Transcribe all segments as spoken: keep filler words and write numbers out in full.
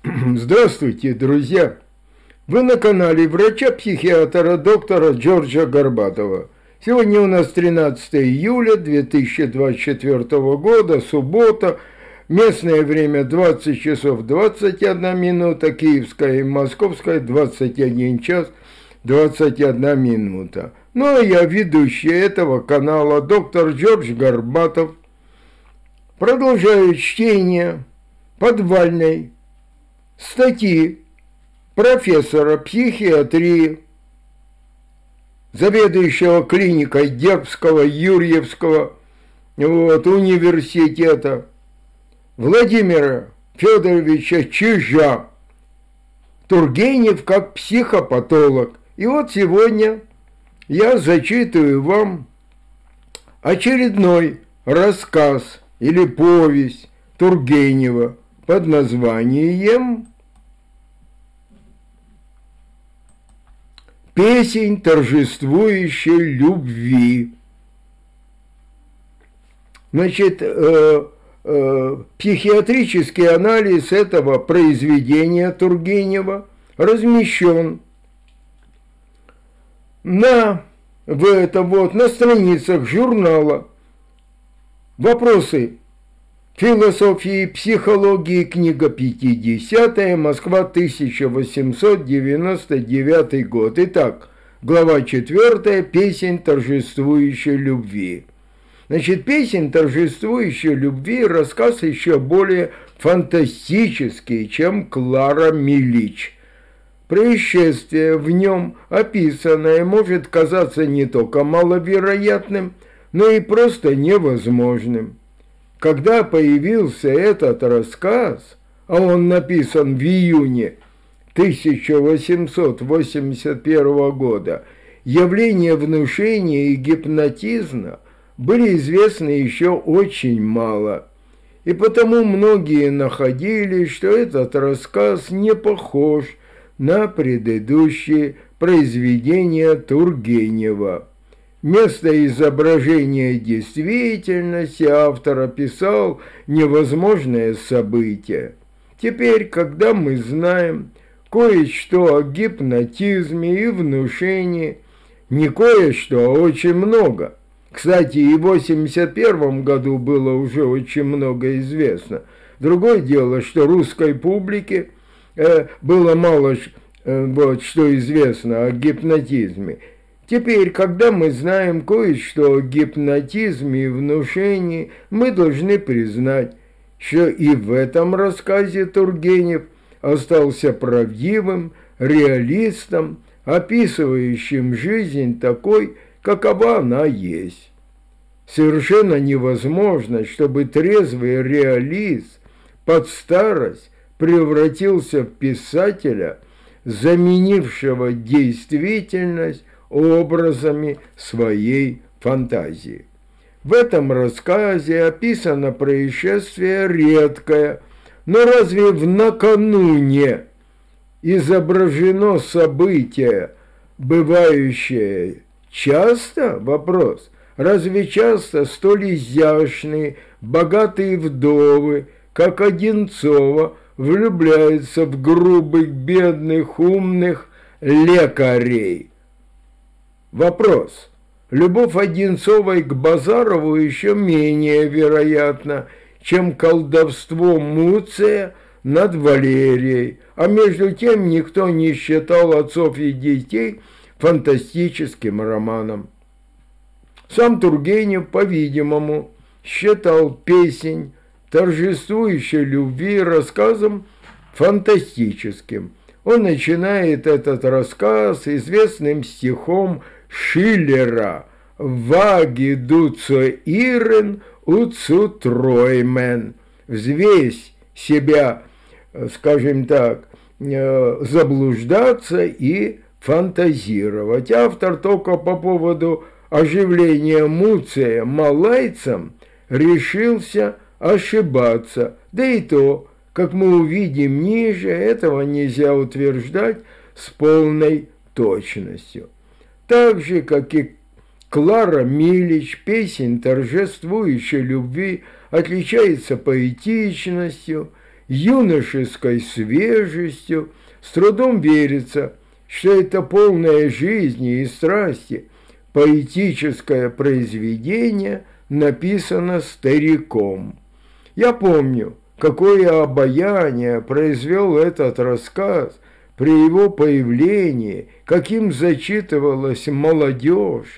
Здравствуйте, друзья! Вы на канале врача-психиатра доктора Джорджа Горбатова. Сегодня у нас тринадцатое июля две тысячи двадцать четвёртого года, суббота. Местное время двадцать часов двадцать одна минута, киевская и московская двадцать один час двадцать одна минута. Ну а я ведущий этого канала, доктор Джордж Горбатов. Продолжаю чтение подвальной статьи профессора психиатрии, заведующего клиникой Дербского Юрьевского вот, университета Владимира Федоровича Чижа, Тургенев как психопатолог. И вот сегодня я зачитываю вам очередной рассказ или повесть Тургенева под названием «Песнь торжествующей любви». Значит, э, э, психиатрический анализ этого произведения Тургенева размещен на, в это вот, на страницах журнала «Вопросы философии и психологии», книга пятидесятая, Москва, тысяча восемьсот девяносто девятый год. Итак, глава четвёртая, «Песнь торжествующей любви». Значит, «Песнь торжествующей любви» – рассказ еще более фантастический, чем «Клара Милич». Происшествие в нем описанное может казаться не только маловероятным, но и просто невозможным. Когда появился этот рассказ, а он написан в июне тысяча восемьсот восемьдесят первого года, явления внушения и гипнотизма были известны еще очень мало. И потому многие находили, что этот рассказ не похож на предыдущие произведения Тургенева. Вместо изображения действительности автор описал невозможное событие. Теперь, когда мы знаем кое-что о гипнотизме и внушении, не кое-что, а очень много. Кстати, и в восемьдесят первом году было уже очень много известно. Другое дело, что русской публике э, было мало э, вот, что известно о гипнотизме. Теперь, когда мы знаем кое-что о гипнотизме и внушении, мы должны признать, что и в этом рассказе Тургенев остался правдивым реалистом, описывающим жизнь такой, какова она есть. Совершенно невозможно, чтобы трезвый реалист под старость превратился в писателя, заменившего действительность образами своей фантазии. В этом рассказе описано происшествие редкое, но разве в накануне изображено событие, бывающее часто? Вопрос. Разве часто столь изящные, богатые вдовы, как Одинцова, влюбляются в грубых, бедных, умных лекарей? Вопрос. Любовь Одинцовой к Базарову еще менее вероятна, чем колдовство Муция над Валерией, а между тем никто не считал «Отцов и детей» фантастическим романом. Сам Тургенев, по-видимому, считал «Песнь торжествующей любви» рассказом фантастическим. Он начинает этот рассказ известным стихом Шиллера «Ваги дуцо ирен уцу троймен». «Взвесь себя, скажем так, заблуждаться и фантазировать». Автор только по поводу оживления Муция малайцам решился ошибаться. Да и то, как мы увидим ниже, этого нельзя утверждать с полной точностью. Так же, как и Клара Милич, «Песнь торжествующей любви» отличается поэтичностью юношеской свежестью, с трудом верится, что это полное жизни и страсти поэтическое произведение написано стариком. Я помню, какое обаяние произвел этот рассказ при его появлении, каким зачитывалась молодежь,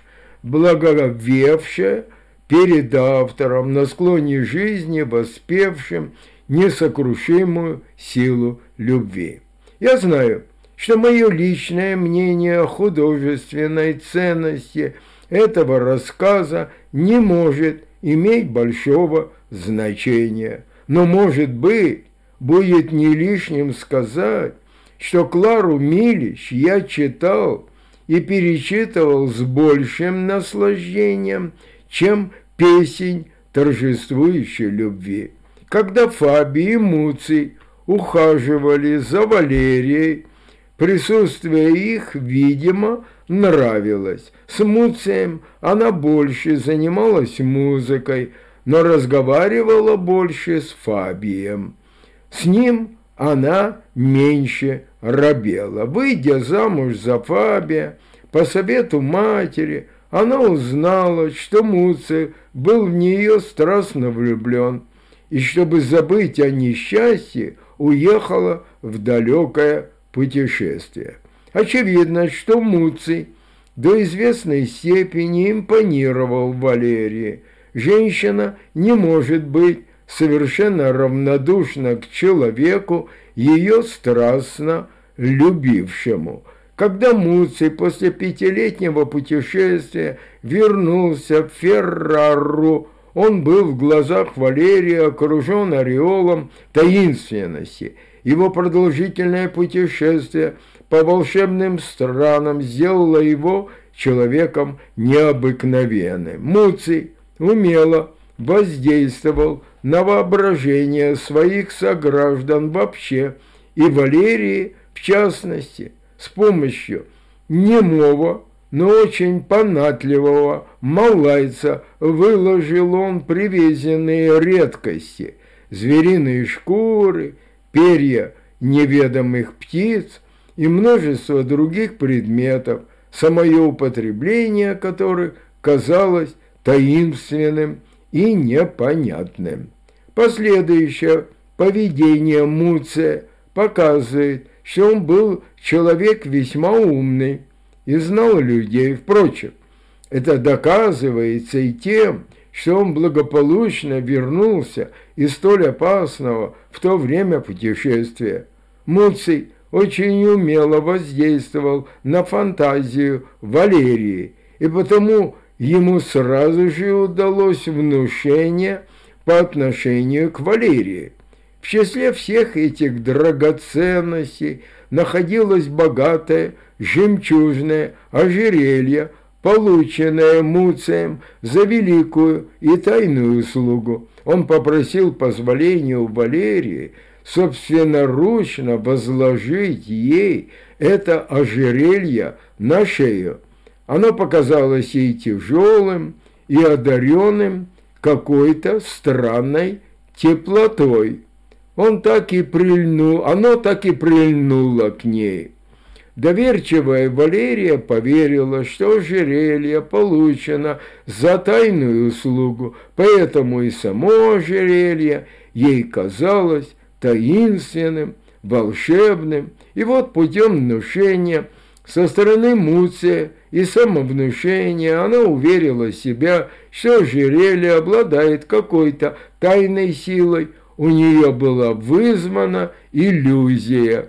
благоговевшая перед автором, на склоне жизни воспевшим несокрушимую силу любви. Я знаю, что мое личное мнение о художественной ценности этого рассказа не может иметь большого значения, но, может быть, будет не лишним сказать, что Клару Милич я читал и перечитывал с большим наслаждением, чем песнь торжествующей любви. Когда Фаби и Муций ухаживали за Валерией, присутствие их, видимо, нравилось. С Муцием она больше занималась музыкой, но разговаривала больше с Фабием. С ним она меньше робела. Выйдя замуж за Фабия, по совету матери, она узнала, что Муций был в нее страстно влюблен, и, чтобы забыть о несчастье, уехала в далекое путешествие. Очевидно, что Муций до известной степени импонировал Валерии. Женщина не может быть совершенно равнодушна к человеку, ее страстно любившему. Когда Муций после пятилетнего путешествия вернулся в Феррару, он был в глазах Валерии окружен ореолом таинственности. Его продолжительное путешествие по волшебным странам сделало его человеком необыкновенным. Муций умело воздействовал на воображение своих сограждан вообще, и Валерии в частности, с помощью немого, но очень понятливого малайца выложил он привезенные редкости, звериные шкуры, перья неведомых птиц и множество других предметов, самое употребление которых казалось таинственным и непонятным. Последующее поведение Муция показывает, что он был человек весьма умный и знал людей. Впрочем, это доказывается и тем, что он благополучно вернулся из столь опасного в то время путешествия. Муций очень умело воздействовал на фантазию Валерии, и потому ему сразу же удалось внушение по отношению к Валерии. В числе всех этих драгоценностей находилось богатое жемчужное ожерелье, полученное Муцием за великую и тайную услугу. Он попросил позволения у Валерии собственноручно возложить ей это ожерелье на шею. Оно показалось ей тяжелым и одаренным какой-то странной теплотой. Он так и прильнул, оно так и прильнуло к ней. Доверчивая Валерия поверила, что ожерелье получено за тайную услугу, поэтому и само ожерелье ей казалось таинственным, волшебным. И вот путем внушения со стороны Муция и самовнушения она уверила себя, что ожерелье обладает какой-то тайной силой. У нее была вызвана иллюзия.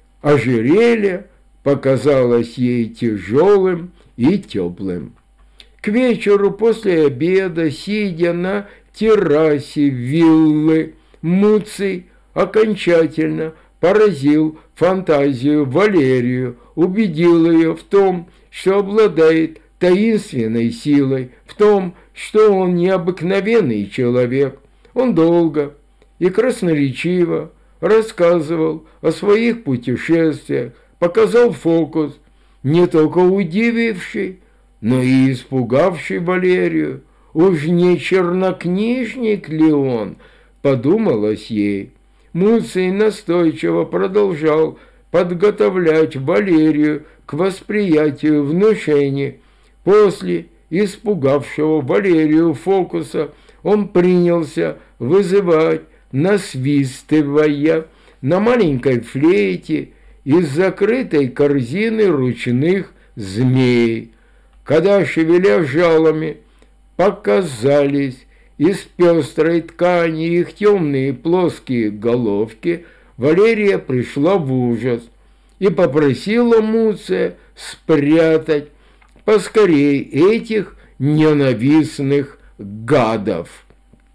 Ожерелье показалось ей тяжелым и теплым. К вечеру после обеда, сидя на террасе виллы, Муций окончательно поразил фантазию Валерию, убедил ее в том, что обладает таинственной силой, в том, что он необыкновенный человек. Он долго и красноречиво рассказывал о своих путешествиях, показал фокус, не только удививший, но и испугавший Валерию. Уж не чернокнижник ли он, подумалось ей. Муций настойчиво продолжал подготовлять Валерию к восприятию внушений. После испугавшего Валерию фокуса он принялся вызывать, насвистывая на маленькой флейте из закрытой корзины ручных змей. Когда, шевеля жалами, показались из пестрой ткани их темные плоские головки, Валерия пришла в ужас и попросила Муция спрятать поскорей этих ненавистных гадов.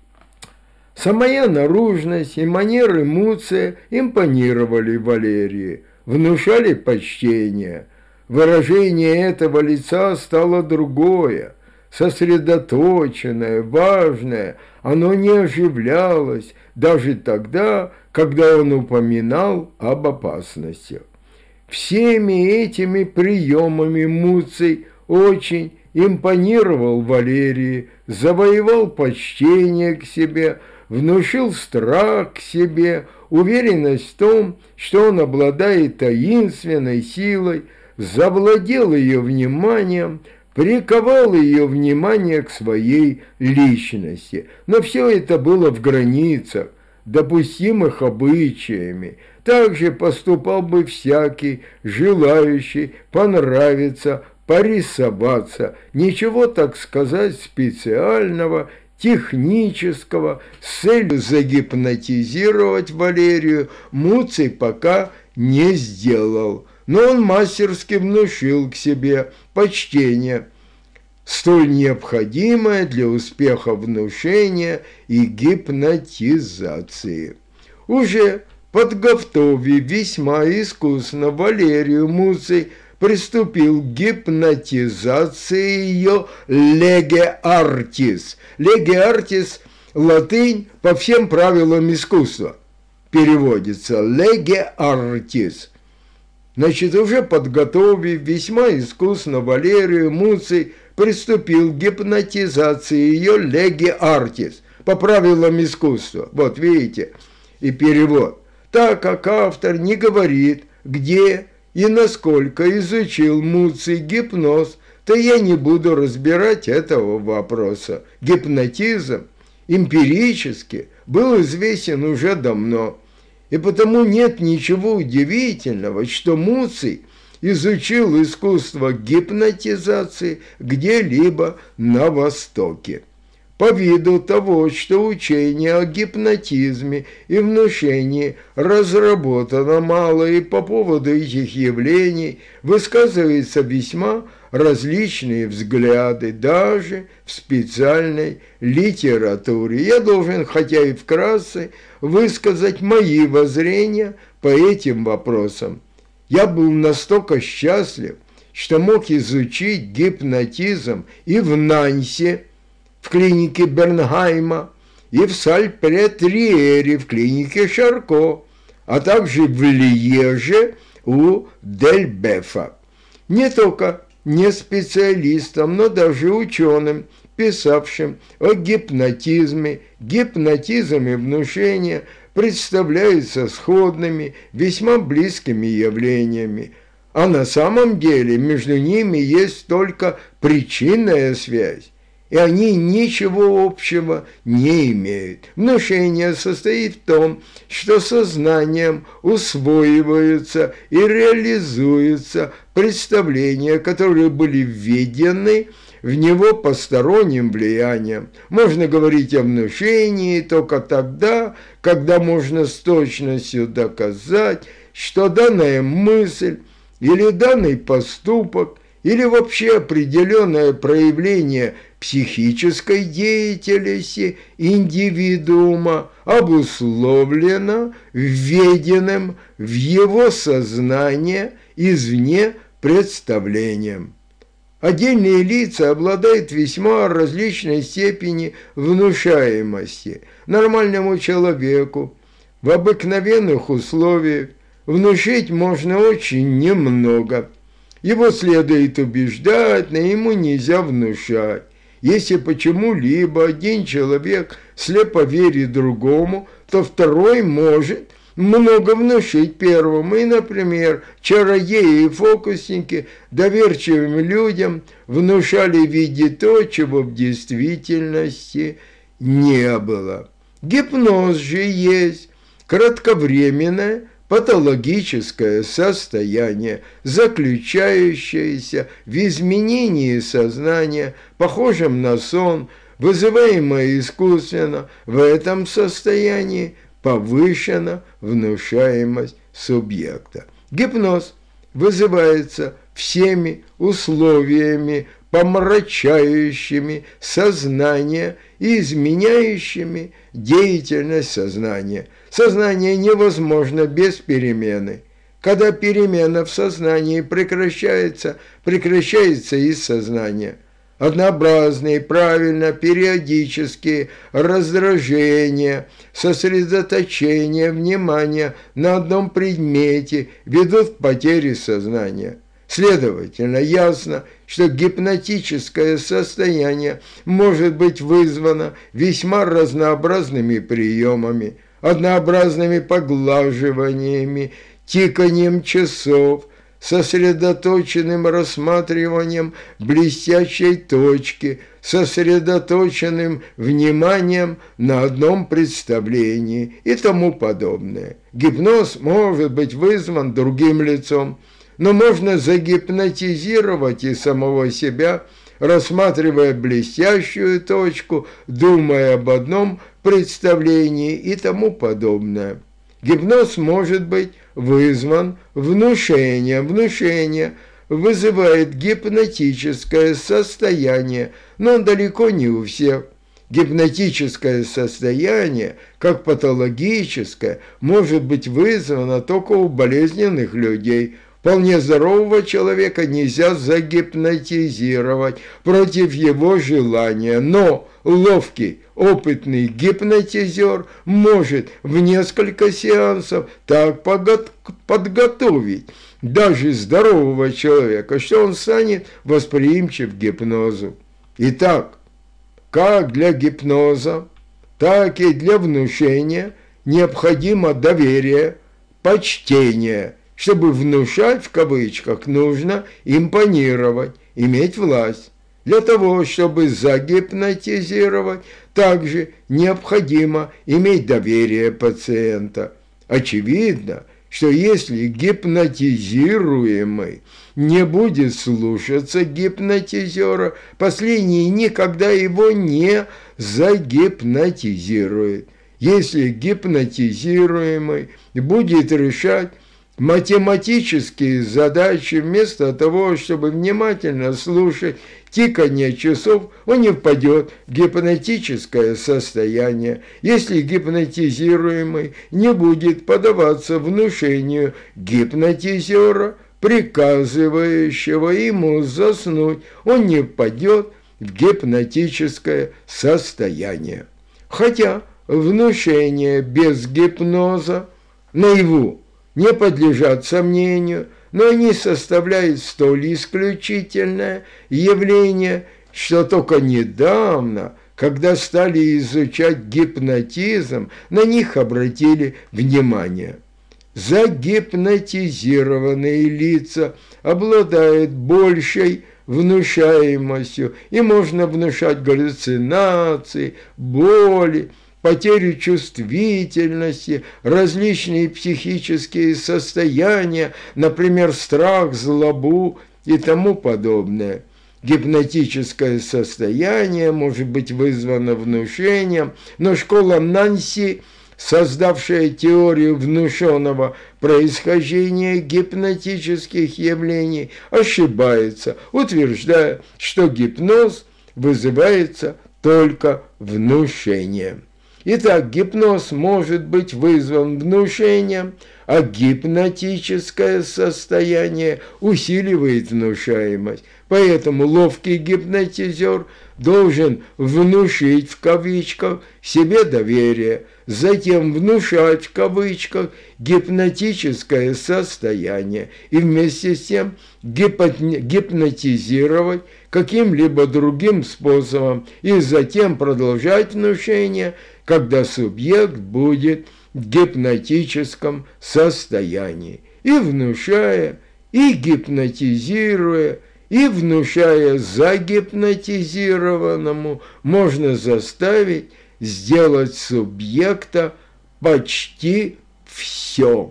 Самая наружность и манеры Муция импонировали Валерии, внушали почтение. Выражение этого лица стало другое, сосредоточенное, важное. Оно не оживлялось даже тогда, когда он упоминал об опасностях. Всеми этими приемами Муций очень импонировал Валерии, завоевал почтение к себе, внушил страх к себе, уверенность в том, что он обладает таинственной силой, завладел ее вниманием, приковал ее внимание к своей личности. Но все это было в границах, допустимых обычаями. Также поступал бы всякий, желающий понравиться, порисоваться. Ничего, так сказать, специального, технического, с целью загипнотизировать Валерию Муций пока не сделал. Но он мастерски внушил к себе почтение, столь необходимое для успеха внушения и гипнотизации. Уже подготовив весьма искусно Валерию, Муций приступил к гипнотизации ее леге артис. Леге артис – латынь по всем правилам искусства. Переводится леге артис. Значит, уже подготовив весьма искусно Валерию, Муций приступил к гипнотизации ее леге артис по правилам искусства. Вот видите, и перевод. Так как автор не говорит, где и насколько изучил Муций гипноз, то я не буду разбирать этого вопроса. Гипнотизм эмпирически был известен уже давно, и потому нет ничего удивительного, что Муций изучил искусство гипнотизации где-либо на Востоке. По виду того, что учение о гипнотизме и внушении разработано мало и по поводу этих явлений высказываются весьма различные взгляды, даже в специальной литературе. Я должен, хотя и вкратце, высказать мои воззрения по этим вопросам. Я был настолько счастлив, что мог изучить гипнотизм и в Нансе, в клинике Бернхайма, и в Сальпретриере, в клинике Шарко, а также в Льеже у Дельбефа. Не только не специалистам, но даже ученым, писавшим о гипнотизме, гипнотизм и внушение представляются сходными, весьма близкими явлениями, а на самом деле между ними есть только причинная связь, и они ничего общего не имеют. Внушение состоит в том, что сознанием усвоиваются и реализуются представления, которые были введены в него посторонним влиянием. Можно говорить о внушении только тогда, когда можно с точностью доказать, что данная мысль или данный поступок или вообще определенное проявление психической деятельности индивидуума обусловлено введенным в его сознание извне представлением. Отдельные лица обладают весьма различной степени внушаемости. Нормальному человеку в обыкновенных условиях внушить можно очень немного. Его следует убеждать, но ему нельзя внушать. Если почему-либо один человек слепо верит другому, то второй может много внушить первому. И, например, чародеи и фокусники доверчивым людям внушали видеть то, чего в действительности не было. Гипноз же есть кратковременное патологическое состояние, заключающееся в изменении сознания, похожем на сон, вызываемое искусственно. В этом состоянии повышена внушаемость субъекта. Гипноз вызывается всеми условиями, помрачающими сознание и изменяющими деятельность сознания. Сознание невозможно без перемены. Когда перемена в сознании прекращается, прекращается и сознание. Однообразные, правильно, периодические раздражения, сосредоточение внимания на одном предмете ведут к потере сознания. Следовательно, ясно, что гипнотическое состояние может быть вызвано весьма разнообразными приемами, однообразными поглаживаниями, тиканием часов, сосредоточенным рассматриванием блестящей точки, сосредоточенным вниманием на одном представлении и тому подобное. Гипноз может быть вызван другим лицом, но можно загипнотизировать и самого себя, рассматривая блестящую точку, думая об одном представлении и тому подобное. Гипноз может быть вызван внушением. Внушение вызывает гипнотическое состояние, но далеко не у всех. Гипнотическое состояние, как патологическое, может быть вызвано только у болезненных людей. Вполне здорового человека нельзя загипнотизировать против его желания, но ловкий, опытный гипнотизер может в несколько сеансов так подготовить даже здорового человека, что он станет восприимчив к гипнозу. Итак, как для гипноза, так и для внушения необходимо доверие, почтение. Чтобы внушать, в кавычках, нужно импонировать, иметь власть. Для того, чтобы загипнотизировать, также необходимо иметь доверие пациента. Очевидно, что если гипнотизируемый не будет слушаться гипнотизера, последний никогда его не загипнотизирует. Если гипнотизируемый будет решать математические задачи, вместо того, чтобы внимательно слушать тиканье часов, он не впадет в гипнотическое состояние, если гипнотизируемый не будет поддаваться внушению гипнотизера, приказывающего ему заснуть, он не впадет в гипнотическое состояние. Хотя внушение без гипноза наяву не подлежат сомнению, но они составляют столь исключительное явление, что только недавно, когда стали изучать гипнотизм, на них обратили внимание. Загипнотизированные лица обладают большей внушаемостью, и можно внушать галлюцинации, боли, потерю чувствительности, различные психические состояния, например, страх, злобу и тому подобное. Гипнотическое состояние может быть вызвано внушением, но школа Нанси, создавшая теорию внушенного происхождения гипнотических явлений, ошибается, утверждая, что гипноз вызывается только внушением. Итак, гипноз может быть вызван внушением, а гипнотическое состояние усиливает внушаемость. Поэтому ловкий гипнотизер должен внушить, в кавычках, себе доверие, затем внушать, в кавычках, гипнотическое состояние и вместе с тем гипнотизировать каким-либо другим способом и затем продолжать внушение когда субъект будет в гипнотическом состоянии. И внушая, и гипнотизируя, и внушая загипнотизированному, можно заставить сделать субъекта почти все.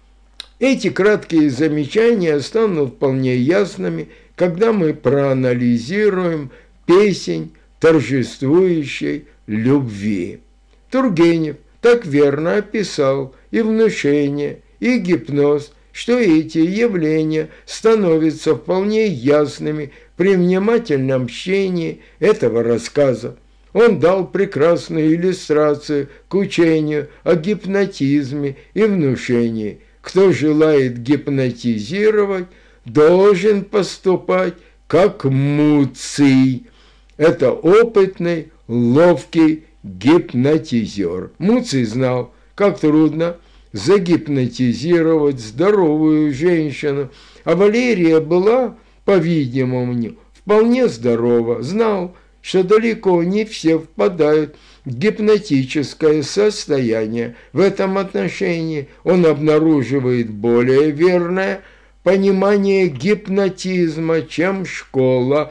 Эти краткие замечания станут вполне ясными, когда мы проанализируем песнь торжествующей любви. Тургенев так верно описал и внушение, и гипноз, что эти явления становятся вполне ясными при внимательном чтении этого рассказа. Он дал прекрасную иллюстрацию к учению о гипнотизме и внушении. Кто желает гипнотизировать, должен поступать как Муций. Это опытный, ловкий гипнотизер. Муций знал, как трудно загипнотизировать здоровую женщину, а Валерия была, по-видимому, вполне здорова, знал, что далеко не все впадают в гипнотическое состояние. В этом отношении он обнаруживает более верное понимание гипнотизма, чем школа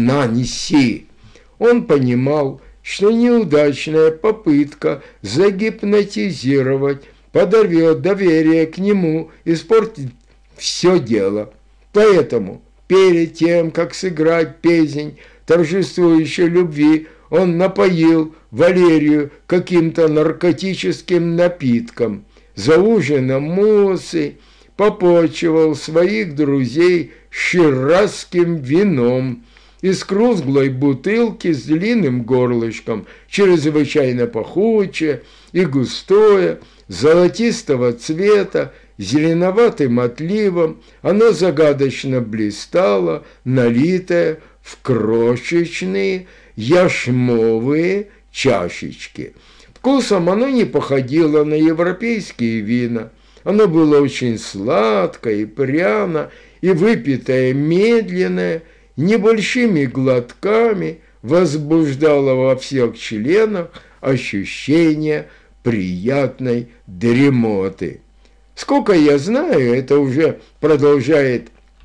Нанси. Он понимал, что неудачная попытка загипнотизировать подорвет доверие к нему, испортит все дело. Поэтому перед тем, как сыграть песнь торжествующей любви, он напоил Валерию каким-то наркотическим напитком. За ужином Муций попочивал своих друзей ширазским вином из круглой бутылки с длинным горлышком, чрезвычайно пахучее и густое, золотистого цвета, зеленоватым отливом, оно загадочно блистало, налитое в крошечные яшмовые чашечки. Вкусом оно не походило на европейские вина. Оно было очень сладкое и пряно, и выпитое медленно, небольшими глотками возбуждало во всех членах ощущение приятной дремоты. Сколько я знаю, это уже продолжает,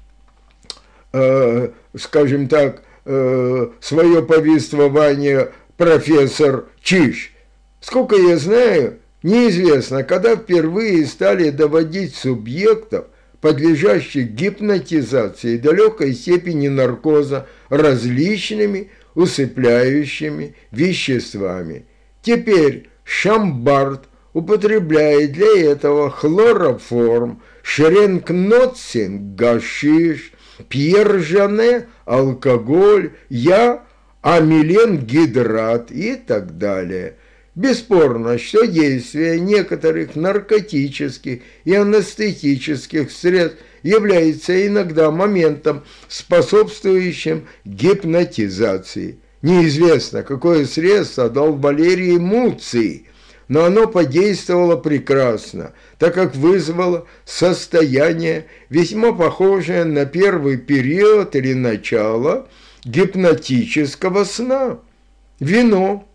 э, скажем так, э, свое повествование профессор Чиж. Сколько я знаю, неизвестно, когда впервые стали доводить субъектов, подлежащих гипнотизации до легкой степени наркоза, различными усыпляющими веществами. Теперь Шамбард употребляет для этого хлороформ, Шренкноцин – гашиш, Пьер Жане – алкоголь, я – амиленгидрат и так далее. Бесспорно, что действие некоторых наркотических и анестетических средств является иногда моментом, способствующим гипнотизации. Неизвестно, какое средство дал Валерий Муций, но оно подействовало прекрасно, так как вызвало состояние, весьма похожее на первый период или начало гипнотического сна. Вино,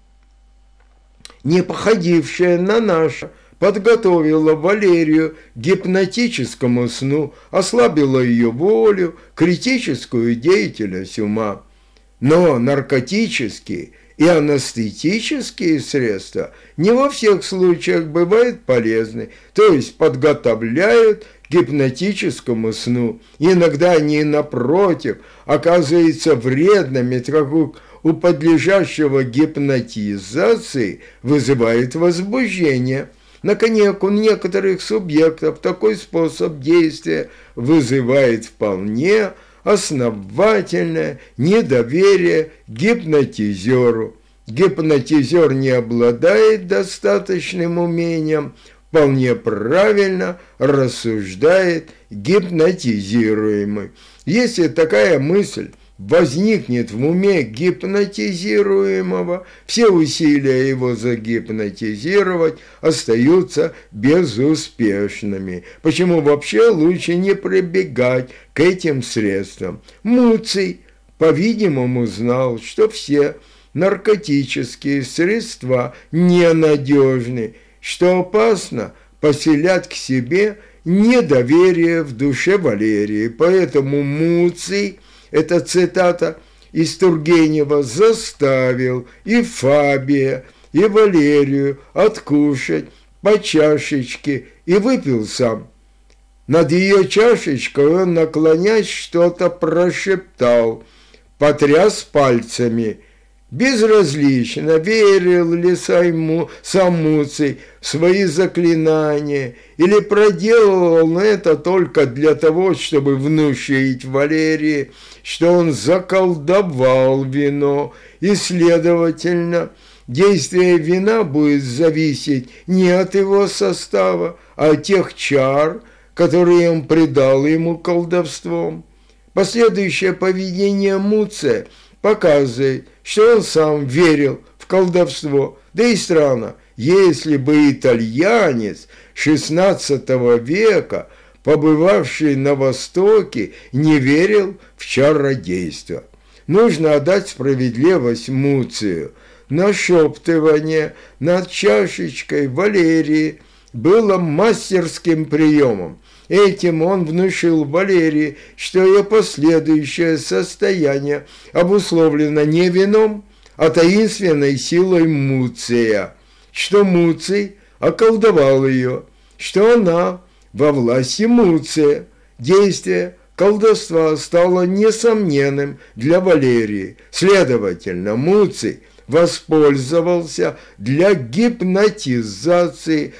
не походившее на наше, подготовило Валерию к гипнотическому сну, ослабило ее волю, критическую деятельность ума. Но наркотические и анестетические средства не во всех случаях бывают полезны, то есть подготовляют к гипнотическому сну. Иногда они, напротив, оказываются вредными, так как у подлежащего гипнотизации вызывает возбуждение. Наконец, у некоторых субъектов такой способ действия вызывает вполне основательное недоверие гипнотизеру. Гипнотизер не обладает достаточным умением, вполне правильно рассуждает гипнотизируемый. Если такая мысль возникнет в уме гипнотизируемого, все усилия его загипнотизировать остаются безуспешными. Почему вообще лучше не прибегать к этим средствам? Муций, по-видимому, знал, что все наркотические средства ненадежны, что опасно поселять к себе недоверие в душе Валерии. Поэтому Муций, это цитата из Тургенева, заставил и Фабия, и Валерию откушать по чашечке и выпил сам. Над ее чашечкой он, наклонясь, что-то прошептал, потряс пальцами. Безразлично, верил ли сам Муций в свои заклинания или проделывал он это только для того, чтобы внушить Валерии, что он заколдовал вино, и, следовательно, действие вина будет зависеть не от его состава, а от тех чар, которые он придал ему колдовством. Последующее поведение Муция показывает, что он сам верил в колдовство. Да и странно, если бы итальянец шестнадцатого века, побывавший на Востоке, не верил в чародейство. Нужно отдать справедливость Муцию. Нашептывание над чашечкой Валерии было мастерским приемом. Этим он внушил Валерии, что ее последующее состояние обусловлено не вином, а таинственной силой Муция, что Муций околдовал ее, что она во власти Муция. Действие колдовства стало несомненным для Валерии. Следовательно, Муций воспользовался для гипнотизации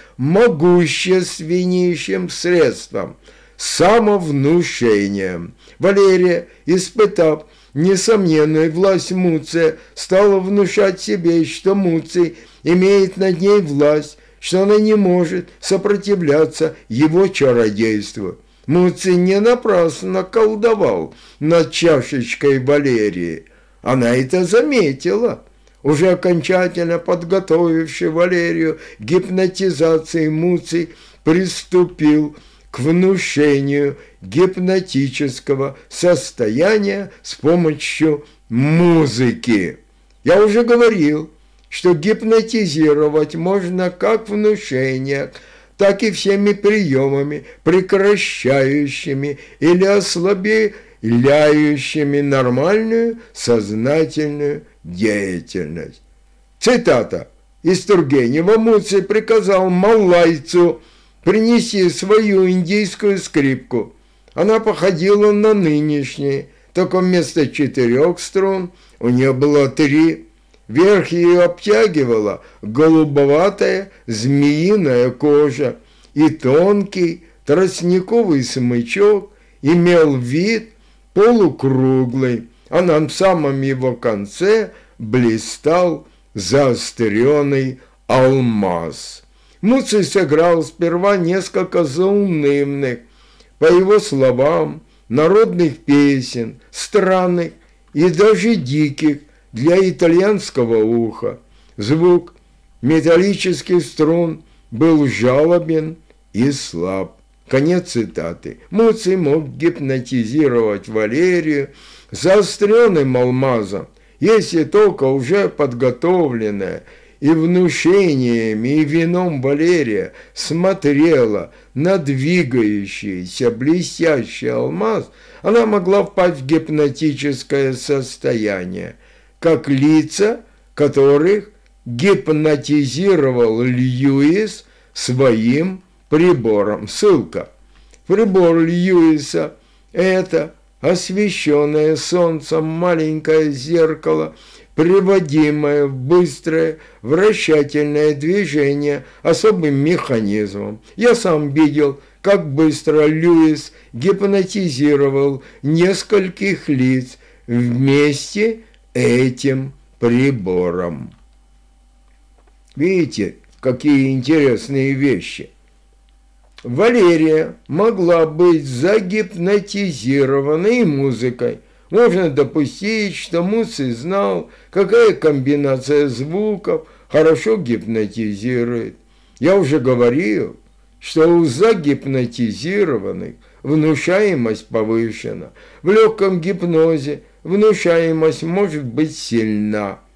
могущественнейшим средством – самовнушением. Валерия, испытав несомненную власть Муция, стала внушать себе, что Муций имеет над ней власть, что она не может сопротивляться его чародейству. Муций не напрасно колдовал над чашечкой Валерии. Она это заметила. Уже окончательно подготовивший Валерию к гипнотизации, Муций приступил к внушению гипнотического состояния с помощью музыки. Я уже говорил, что гипнотизировать можно как внушением, так и всеми приемами, прекращающими или ослабляющими нормальную сознательную деятельность. Цитата из Тургенева. Муций приказал малайцу принести свою индийскую скрипку. Она походила на нынешнюю, только вместо четырех струн у нее было три. Верх ее обтягивала голубоватая змеиная кожа, и тонкий тростниковый смычок имел вид полукруглый, а на самом его конце блистал заостренный алмаз. Муций сыграл сперва несколько заунывных, по его словам, народных песен, странных и даже диких для итальянского уха. Звук металлических струн был жалобен и слаб. Конец цитаты. Муций мог гипнотизировать Валерию заостренным алмазом, если только уже подготовленная и внушениями, и вином Валерия смотрела на двигающийся блестящий алмаз, она могла впасть в гипнотическое состояние, как лица, которых гипнотизировал Льюис своим прибором. Ссылка. Прибор Льюиса – это освещенное солнцем маленькое зеркало, приводимое в быстрое вращательное движение особым механизмом. Я сам видел, как быстро Льюис гипнотизировал нескольких лиц вместе этим прибором. Видите, какие интересные вещи. Валерия могла быть загипнотизирована и музыкой. Можно допустить, что Муций знал, какая комбинация звуков хорошо гипнотизирует. Я уже говорил, что у загипнотизированных внушаемость повышена. В легком гипнозе внушаемость может быть сильна.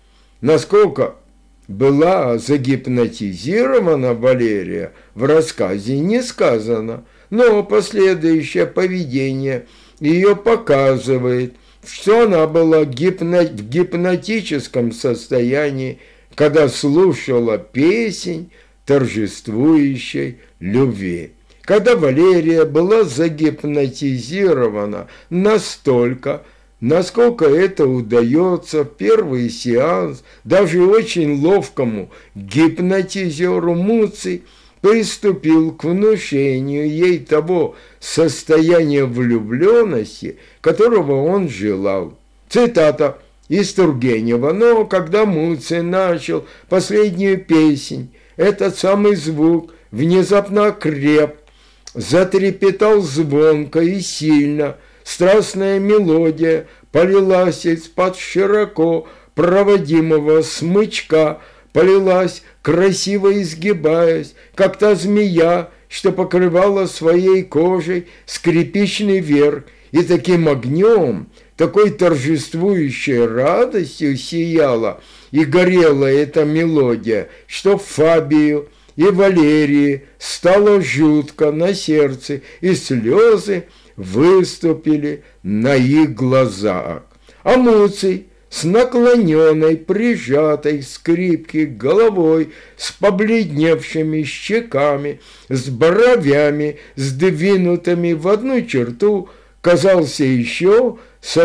Насколько была загипнотизирована Валерия, в рассказе не сказано, но последующее поведение ее показывает, что она была гипно... в гипнотическом состоянии, когда слушала песнь торжествующей любви. Когда Валерия была загипнотизирована настолько, насколько это удается в первый сеанс, даже очень ловкому гипнотизеру Муций приступил к внушению ей того состояния влюбленности, которого он желал. Цитата из Тургенева. Но когда Муций начал последнюю песнь, этот самый звук внезапно окреп, затрепетал звонко и сильно, страстная мелодия полилась из-под широко проводимого смычка, полилась, красиво изгибаясь, как та змея, что покрывала своей кожей скрипичный верх, и таким огнем, такой торжествующей радостью сияла и горела эта мелодия, что Фабию и Валерии стало жутко на сердце, и слезы выступили на их глазах. А Муций с наклоненной, прижатой к скрипке головой, с побледневшими щеками, с бровями, сдвинутыми в одну черту, казался еще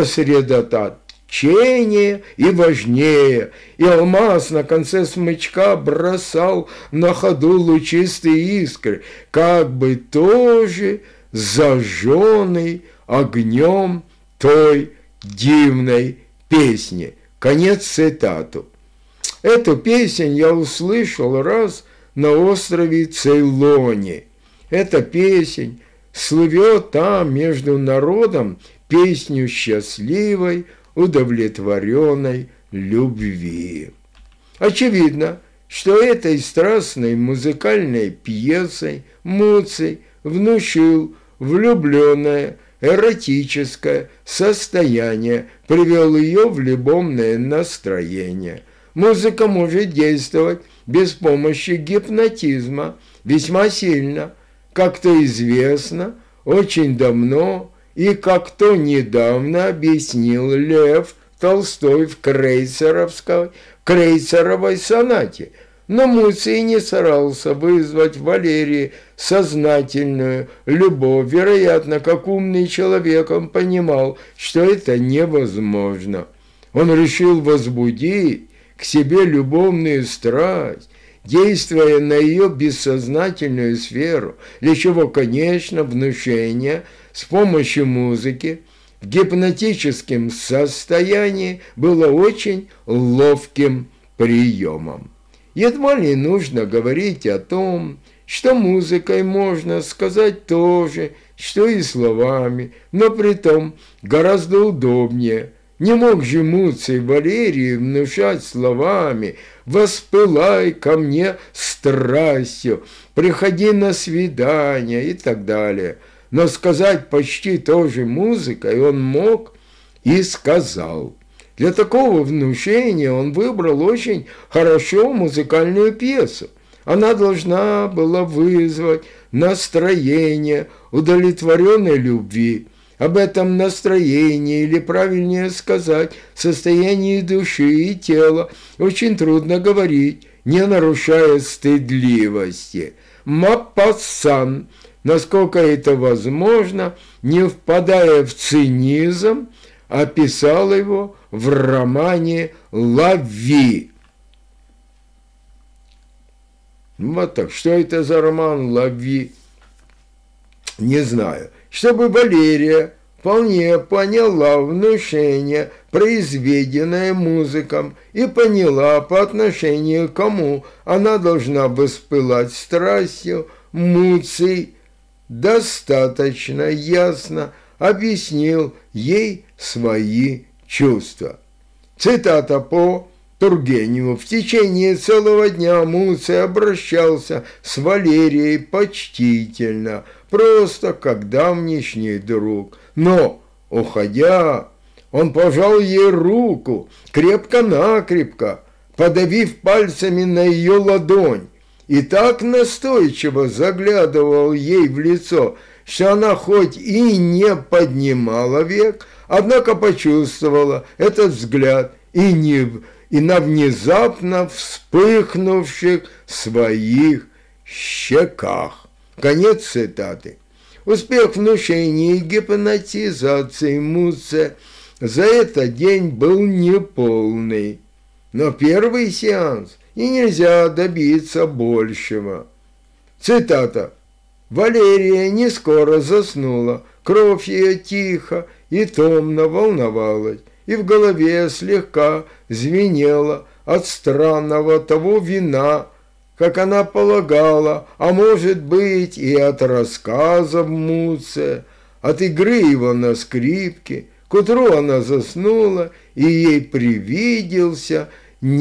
сосредоточеннее и важнее, и алмаз на конце смычка бросал на ходу лучистые искры, как бы тоже зажженный огнем той дивной песни. Конец цитату. Эту песнь я услышал раз на острове Цейлоне. Эта песнь слывет там между народом песню счастливой, удовлетворенной любви. Очевидно, что этой страстной музыкальной пьесой Муций внушил влюбленное эротическое состояние, привел ее в любовное настроение. Музыка может действовать без помощи гипнотизма весьма сильно, как то известно, очень давно, и как то недавно объяснил Лев Толстой в крейцеровской, крейцеровой сонате. Но Муций не старался вызвать в Валерии сознательную любовь. Вероятно, как умный человек, он понимал, что это невозможно. Он решил возбудить к себе любовную страсть, действуя на ее бессознательную сферу, для чего, конечно, внушение с помощью музыки в гипнотическом состоянии было очень ловким приемом. Едва ли нужно говорить о том, что музыкой можно сказать то же, что и словами, но притом гораздо удобнее. Не мог же Муций Валерии внушать словами «воспылай ко мне страстью», «приходи на свидание» и так далее. Но сказать почти то же музыкой он мог и сказал. Для такого внушения он выбрал очень хорошо музыкальную пьесу. Она должна была вызвать настроение удовлетворенной любви. Об этом настроении, или правильнее сказать, состоянии души и тела, очень трудно говорить, не нарушая стыдливости. Мапассан, насколько это возможно, не впадая в цинизм, описал его в романе «Лави». Вот так. Что это за роман «Лави»? Не знаю. Чтобы Валерия вполне поняла внушение, произведенное музыком, и поняла, по отношению к кому она должна воспылать страстью, Муций достаточно ясно объяснил ей свои чувства. Цитата по Тургеневу. В течение целого дня Муций обращался с Валерией почтительно, просто как давнишний друг. Но, уходя, он пожал ей руку крепко-накрепко, подавив пальцами на ее ладонь, и так настойчиво заглядывал ей в лицо, что она хоть и не поднимала век, однако почувствовала этот взгляд и, не, и на внезапно вспыхнувших своих щеках. Конец цитаты. Успех внушения и гипнотизации Муце за этот день был неполный. Но первый сеанс, и нельзя добиться большего. Цитата. «Валерия не скоро заснула, кровь ее тихо и томно волновалась, и в голове слегка звенела от странного того вина, как она полагала, а может быть и от рассказов Муце, от игры его на скрипке. К утру она заснула, и ей привиделся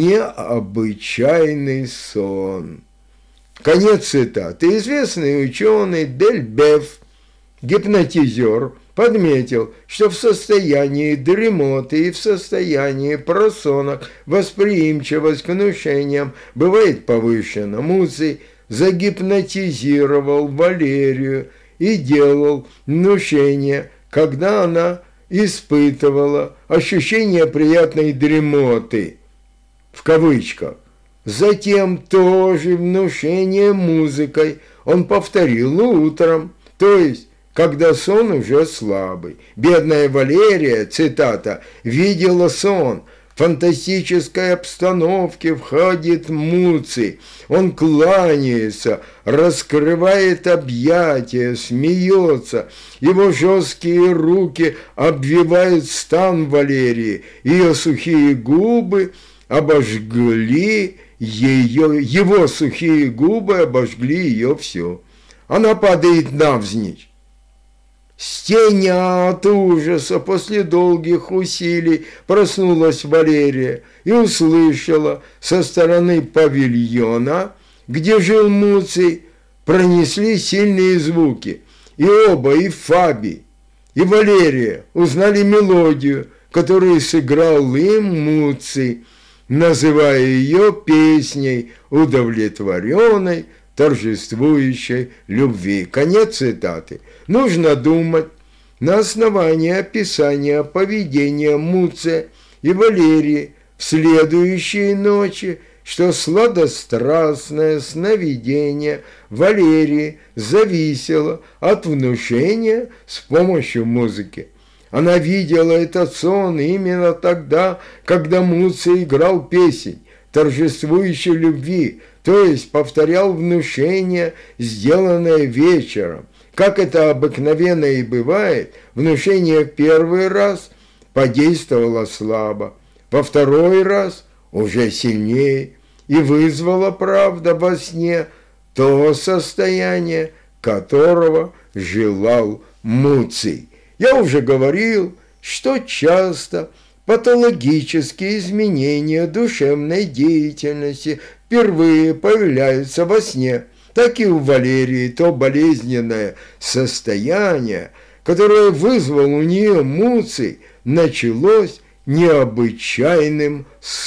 необычайный сон». Конец цитаты. Известный ученый Дель Беф, гипнотизер, подметил, что в состоянии дремоты и в состоянии просонок восприимчивость к внушениям бывает повышена. Муций загипнотизировал Валерию и делал внушение, когда она испытывала ощущение приятной дремоты, в кавычках. Затем тоже внушение музыкой он повторил утром, то есть, когда сон уже слабый. Бедная Валерия, цитата, «видела сон. В фантастической обстановке входит Муций. Он кланяется, раскрывает объятия, смеется. Его жесткие руки обвивают стан Валерии. Ее сухие губы обожгли ее, его сухие губы обожгли ее все. Она падает навзничь. Стеня от ужаса после долгих усилий проснулась Валерия и услышала со стороны павильона, где жил Муций, пронесли сильные звуки. И оба, и Фаби, и Валерия узнали мелодию, которую сыграл им Муций, называя ее песней удовлетворенной, торжествующей любви. Конец цитаты. Нужно думать на основании описания поведения Муция и Валерии в следующие ночи, что сладострастное сновидение Валерии зависело от внушения с помощью музыки. Она видела этот сон именно тогда, когда Муций играл песнь торжествующей любви, то есть повторял внушение, сделанное вечером. Как это обыкновенно и бывает, внушение в первый раз подействовало слабо, во второй раз уже сильнее и вызвало, правда, во сне то состояние, которого желал Муций. Я уже говорил, что часто патологические изменения душевной деятельности впервые появляются во сне. Так и у Валерии то болезненное состояние, которое вызвал у нее Муций, началось необычайным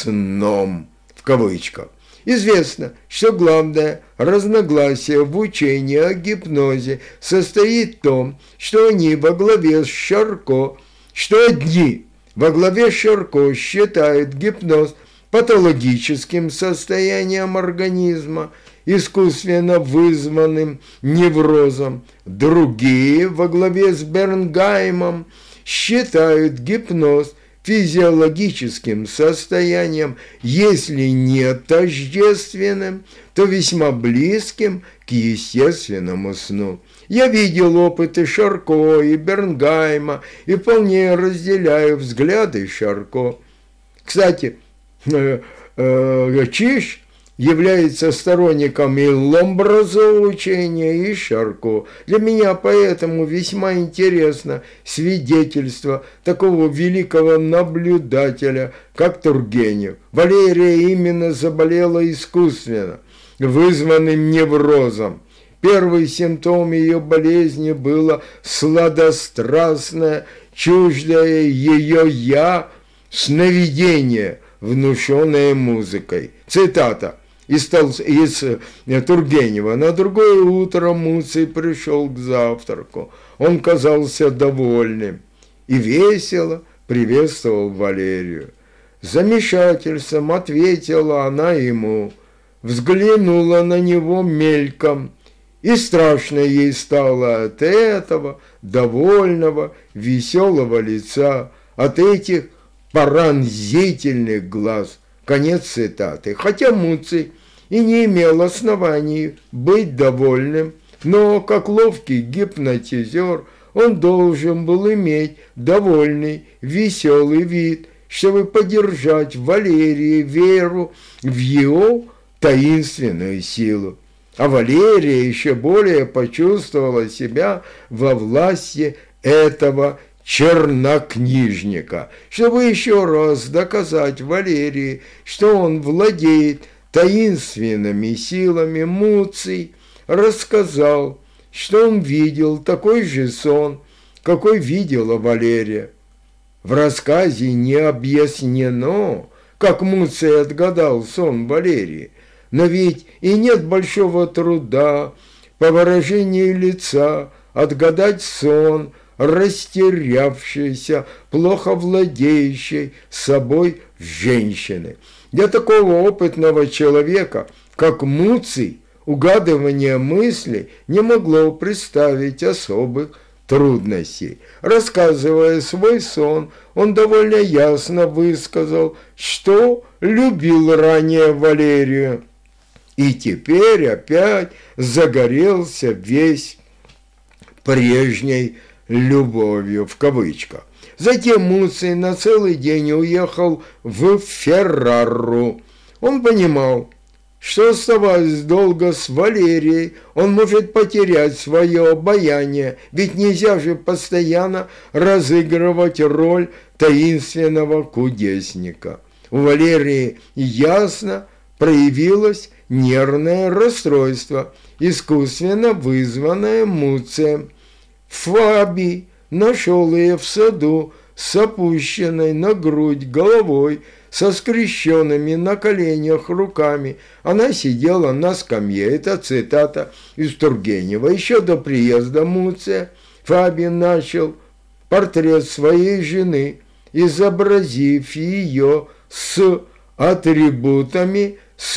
сном, в кавычках. Известно, что главное разногласие в учении о гипнозе состоит в том, что они во главе с Шарко, что одни во главе с Шарко считают гипноз патологическим состоянием организма, искусственно вызванным неврозом, другие во главе с Бернгаймом считают гипноз физиологическим состоянием, если не тождественным, то весьма близким к естественному сну. Я видел опыты Шарко и Бернгайма и вполне разделяю взгляды Шарко. Кстати, э, э, Чиш является сторонником и Ломбразо учения, и Шарко. Для меня поэтому весьма интересно свидетельство такого великого наблюдателя, как Тургенев. Валерия именно заболела искусственно, вызванным неврозом. Первый симптом ее болезни было сладострастное, чуждое ее «я» сновидение, внушенное музыкой. Цитата из, из Тургенева. «На другое утро Муций пришел к завтраку. Он казался довольным и весело приветствовал Валерию. С замешательством ответила она ему, взглянула на него мельком, и страшно ей стало от этого довольного, веселого лица, от этих пронзительных глаз». Конец цитаты. Хотя Муций и не имел оснований быть довольным, но, как ловкий гипнотизер, он должен был иметь довольный, веселый вид, чтобы поддержать в Валерии веру в его таинственную силу. А Валерия еще более почувствовала себя во власти этого чернокнижника, чтобы еще раз доказать Валерии, что он владеет таинственными силами. Муций рассказал, что он видел такой же сон, какой видела Валерия. В рассказе не объяснено, как Муций отгадал сон Валерии, но ведь и нет большого труда по выражению лица отгадать сон растерявшейся, плохо владеющей собой женщины. Для такого опытного человека, как Муций, угадывание мыслей не могло представить особых трудностей. Рассказывая свой сон, он довольно ясно высказал, что любил ранее Валерию, и теперь опять загорелся весь прежней любовью, в кавычках. Затем Муций на целый день уехал в Феррару. Он понимал, что, оставаясь долго с Валерией, он может потерять свое обаяние, ведь нельзя же постоянно разыгрывать роль таинственного кудесника. У Валерии ясно проявилось нервное расстройство, искусственно вызванное Муцием. Фабий нашел ее в саду с опущенной на грудь головой, со скрещенными на коленях руками. Она сидела на скамье. Это цитата из Тургенева. Еще до приезда Муция Фабий начал портрет своей жены, изобразив ее с атрибутами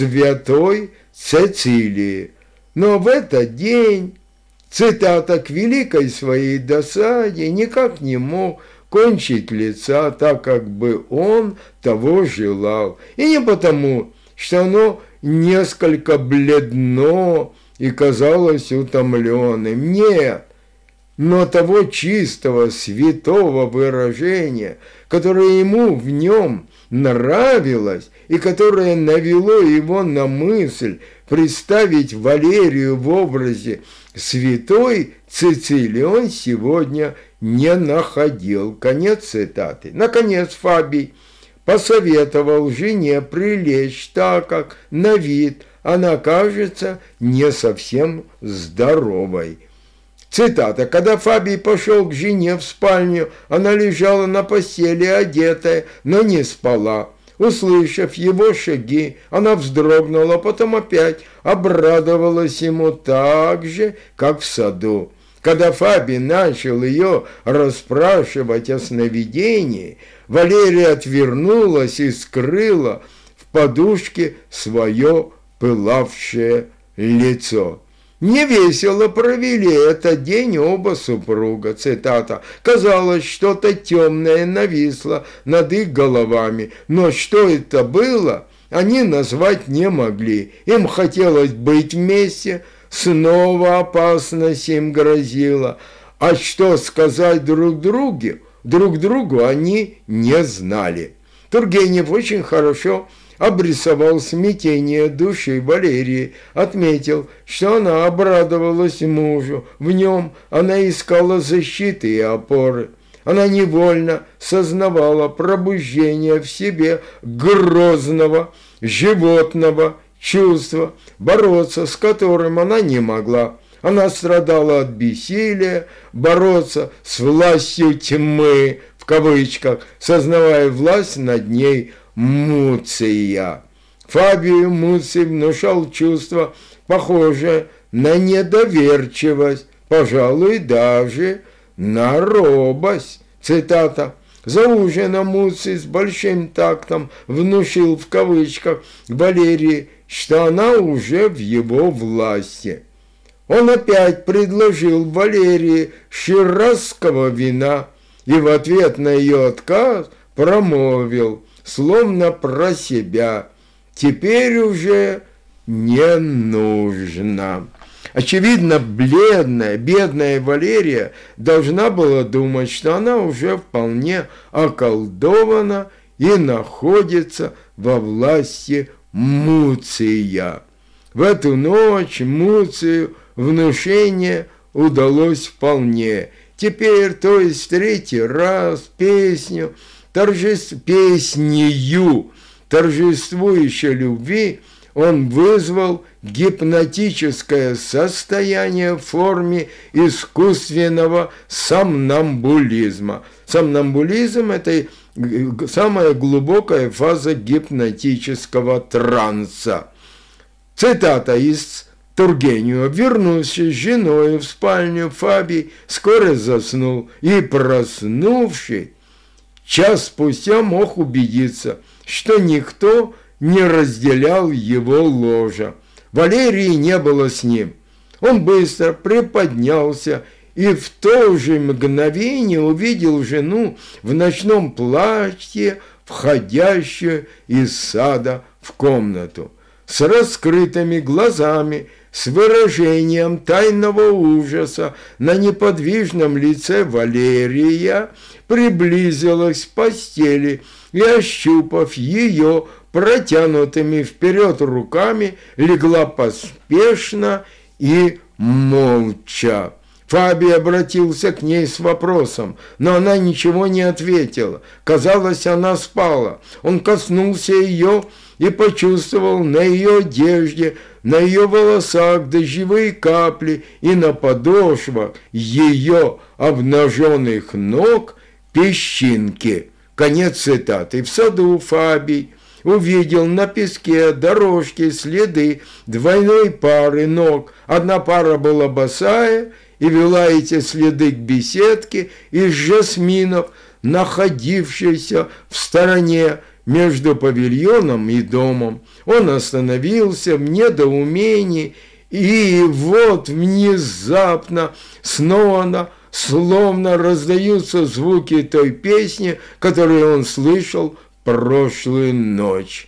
святой Цецилии. Но в этот день, цитата, к великой своей досаде никак не мог кончить лица так, как бы он того желал. И не потому, что оно несколько бледно и казалось утомленным. Нет, но того чистого, святого выражения, которое ему в нем нравилось и которое навело его на мысль представить Валерию в образе святой Цицилии, он сегодня не находил. Конец цитаты. Наконец Фабий посоветовал жене прилечь, так как на вид она кажется не совсем здоровой. Цитата. «Когда Фабий пошел к жене в спальню, она лежала на постели одетая, но не спала. Услышав его шаги, она вздрогнула, потом опять обрадовалась ему так же, как в саду. Когда Фабий начал ее расспрашивать о сновидении, Валерия отвернулась и скрыла в подушке свое пылавшее лицо». Невесело провели этот день оба супруга. Цитата. «Казалось, что-то темное нависло над их головами, но что это было, они назвать не могли. Им хотелось быть вместе, снова опасность им грозила. А что сказать друг другу, друг другу они не знали». Тургенев очень хорошо обрисовал смятение души Валерии, отметил, что она обрадовалась мужу, в нем она искала защиты и опоры. Она невольно сознавала пробуждение в себе грозного животного чувства, бороться с которым она не могла. Она страдала от бессилия, бороться с властью тьмы, в кавычках, сознавая власть над ней Муция. Фабию Муций внушал чувство, похожее на недоверчивость, пожалуй, даже на робость. Цитата. За ужином Муций с большим тактом внушил в кавычках Валерии, что она уже в его власти. Он опять предложил Валерии ширразского вина и в ответ на ее отказ промолвил, словно про себя: «Теперь уже не нужно». Очевидно, бледная, бедная Валерия должна была думать, что она уже вполне околдована и находится во власти Муция. В эту ночь Муцию внушение удалось вполне. Теперь, то есть третий раз, песню, торжеств... песнею торжествующей любви он вызвал гипнотическое состояние в форме искусственного сомнамбулизма. Сомнамбулизм – это самая глубокая фаза гипнотического транса. Цитата из Тургенева. «Вернувшись с женой в спальню, Фабий скоро заснул и, проснувшись, час спустя мог убедиться, что никто не разделял его ложа. Валерии не было с ним. Он быстро приподнялся и в то же мгновение увидел жену в ночном платье, входящую из сада в комнату. С раскрытыми глазами, с выражением тайного ужаса на неподвижном лице Валерия приблизилась к постели и, ощупав ее протянутыми вперед руками, легла поспешно и молча. Фабий обратился к ней с вопросом, но она ничего не ответила. Казалось, она спала. Он коснулся ее и почувствовал на ее одежде, на ее волосах дождевые капли и на подошвах ее обнаженных ног песчинки. Конец цитаты. В саду Фабий увидел на песке дорожки, следы двойной пары ног. Одна пара была босая и вела эти следы к беседке из жасминов, находившейся в стороне между павильоном и домом. Он остановился в недоумении, и вот внезапно снова словно раздаются звуки той песни, которую он слышал прошлую ночь.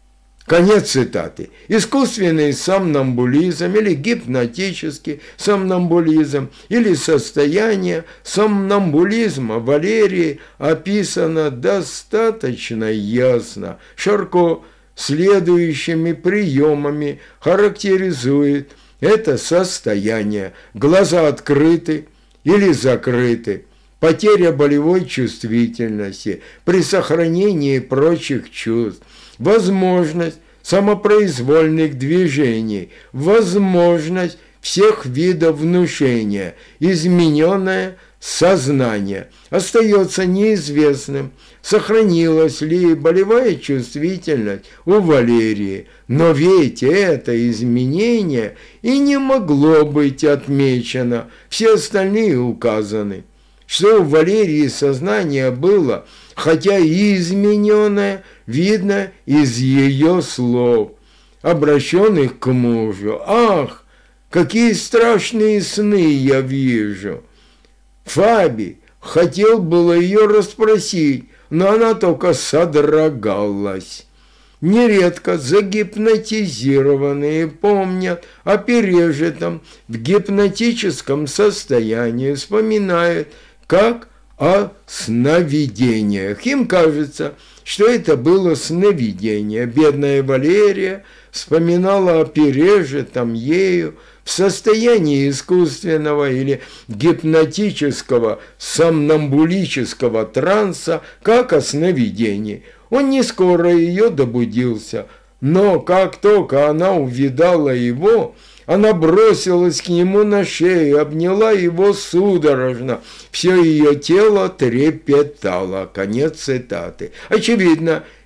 Конец цитаты. Искусственный сомнамбулизм или гипнотический сомнамбулизм или состояние сомнамбулизма Валерии описано достаточно ясно. Шарко следующими приемами характеризует это состояние. Глаза открыты или закрыты. Потеря болевой чувствительности при сохранении прочих чувств, возможность самопроизвольных движений, возможность всех видов внушения, измененное сознание. Остается неизвестным, сохранилась ли болевая чувствительность у Валерии, но ведь это изменение и не могло быть отмечено, все остальные указаны. Что у Валерии сознание было, хотя и измененное, видно из ее слов, обращенных к мужу. «Ах, какие страшные сны я вижу!» Фабий хотел было ее расспросить, но она только содрогалась. Нередко загипнотизированные помнят о пережитом в гипнотическом состоянии, вспоминают, как о сновидениях. Им кажется, что это было сновидение. Бедная Валерия вспоминала о пережитом ею в состоянии искусственного или гипнотического сомнамбулического транса, как о сновидении. Он не скоро ее добудился, но как только она увидала его, она бросилась к нему на шею, обняла его судорожно. Все ее тело трепетало. Конец цитаты. Очевидно,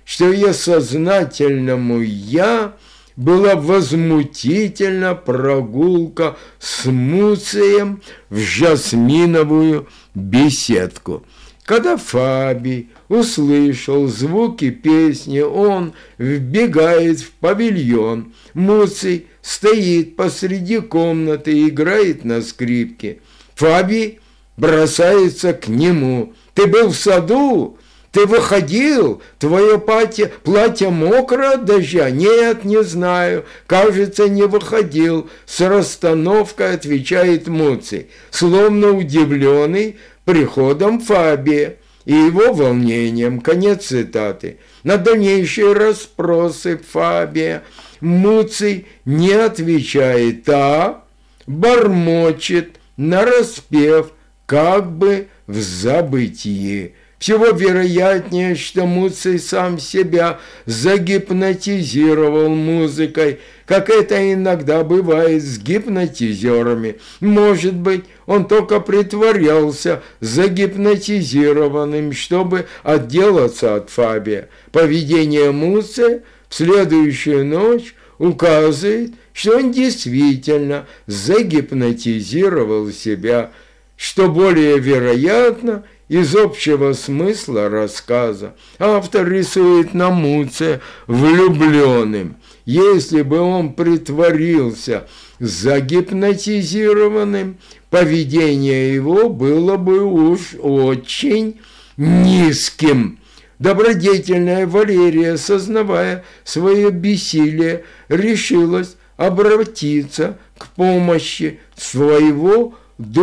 что ее сознательному «я» была возмутительна прогулка с Муцием в жасминовую беседку. Когда Фабий услышал звуки песни, он вбегает в павильон. Муций стоит посреди комнаты и играет на скрипке. Фабий бросается к нему. «Ты был в саду? Ты выходил? Твое платье, платье мокрое от дождя?» «Нет, не знаю. Кажется, не выходил». С расстановкой отвечает Муций, словно удивленный приходом Фабия и его волнением. Конец цитаты. На дальнейшие расспросы Фабия Муций не отвечает, а бормочет нараспев, как бы в забытии. Всего вероятнее, что Муций сам себя загипнотизировал музыкой, как это иногда бывает с гипнотизерами. Может быть, он только притворялся загипнотизированным, чтобы отделаться от Фабия. Поведение Муция в следующую ночь указывает, что он действительно загипнотизировал себя, что более вероятно из общего смысла рассказа. Автор рисует на Муция влюбленным. Если бы он притворился загипнотизированным, поведение его было бы уж очень низким. Добродетельная Валерия, сознавая свое бессилие, решилась обратиться к помощи своего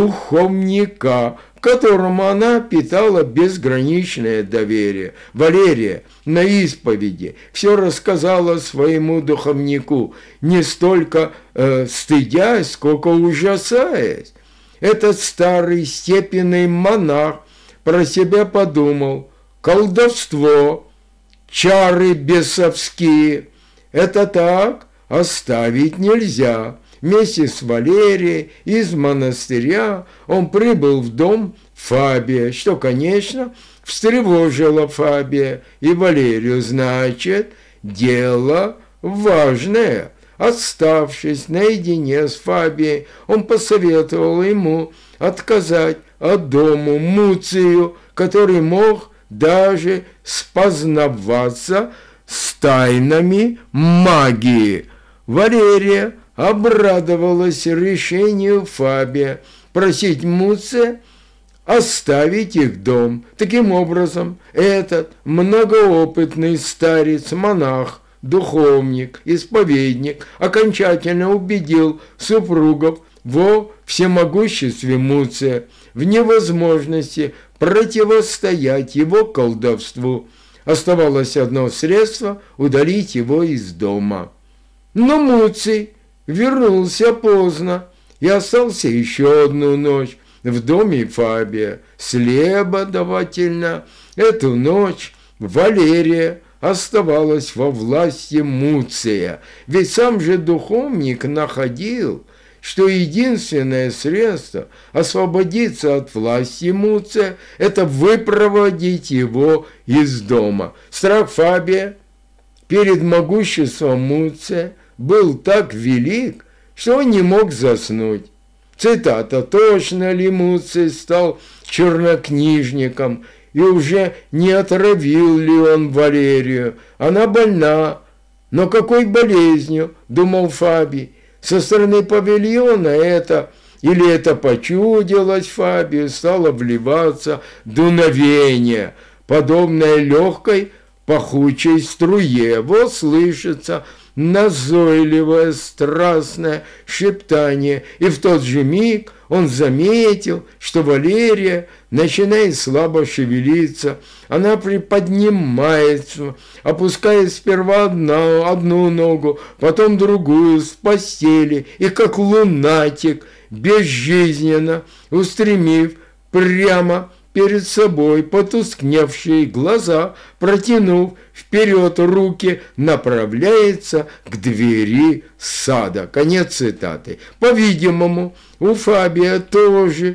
духовника, которому она питала безграничное доверие. Валерия на исповеди все рассказала своему духовнику, не столько э, стыдясь, сколько ужасаясь. Этот старый степенный монах про себя подумал: колдовство, чары бесовские – это так оставить нельзя. Вместе с Валерией из монастыря он прибыл в дом Фабия, что, конечно, встревожило Фабия и Валерию. Значит, дело важное. Оставшись наедине с Фабией, он посоветовал ему отказать от дому Муцию, который мог даже спознаваться с тайнами магии. Валерия обрадовалась решению Фабия просить Муция оставить их дом. Таким образом, этот многоопытный старец, монах, духовник, исповедник окончательно убедил супругов во всемогуществе Муция, в невозможности противостоять его колдовству. Оставалось одно средство – удалить его из дома. Но Муций вернулся поздно и остался еще одну ночь в доме Фабия. Следовательно, эту ночь Валерия оставалась во власти Муция, ведь сам же духовник находил, что единственное средство освободиться от власти Муция – это выпроводить его из дома. Страх Фабия перед могуществом Муция был так велик, что он не мог заснуть. Цитата: «Точно ли Муций стал чернокнижником, и уже не отравил ли он Валерию? Она больна, но какой болезнью?» – думал Фабий. Со стороны павильона это, или это почудилось Фабию, стало вливаться дуновение, подобное легкой пахучей струе. Вот слышится назойливое страстное шептание, и в тот же миг он заметил, что Валерия начинает слабо шевелиться. Она приподнимается, опуская сперва одну, одну ногу, потом другую с постели, и как лунатик, безжизненно устремив прямо перед собой потускневшие глаза, протянув вперед руки, направляется к двери сада. Конец цитаты. По-видимому, у Фабия тоже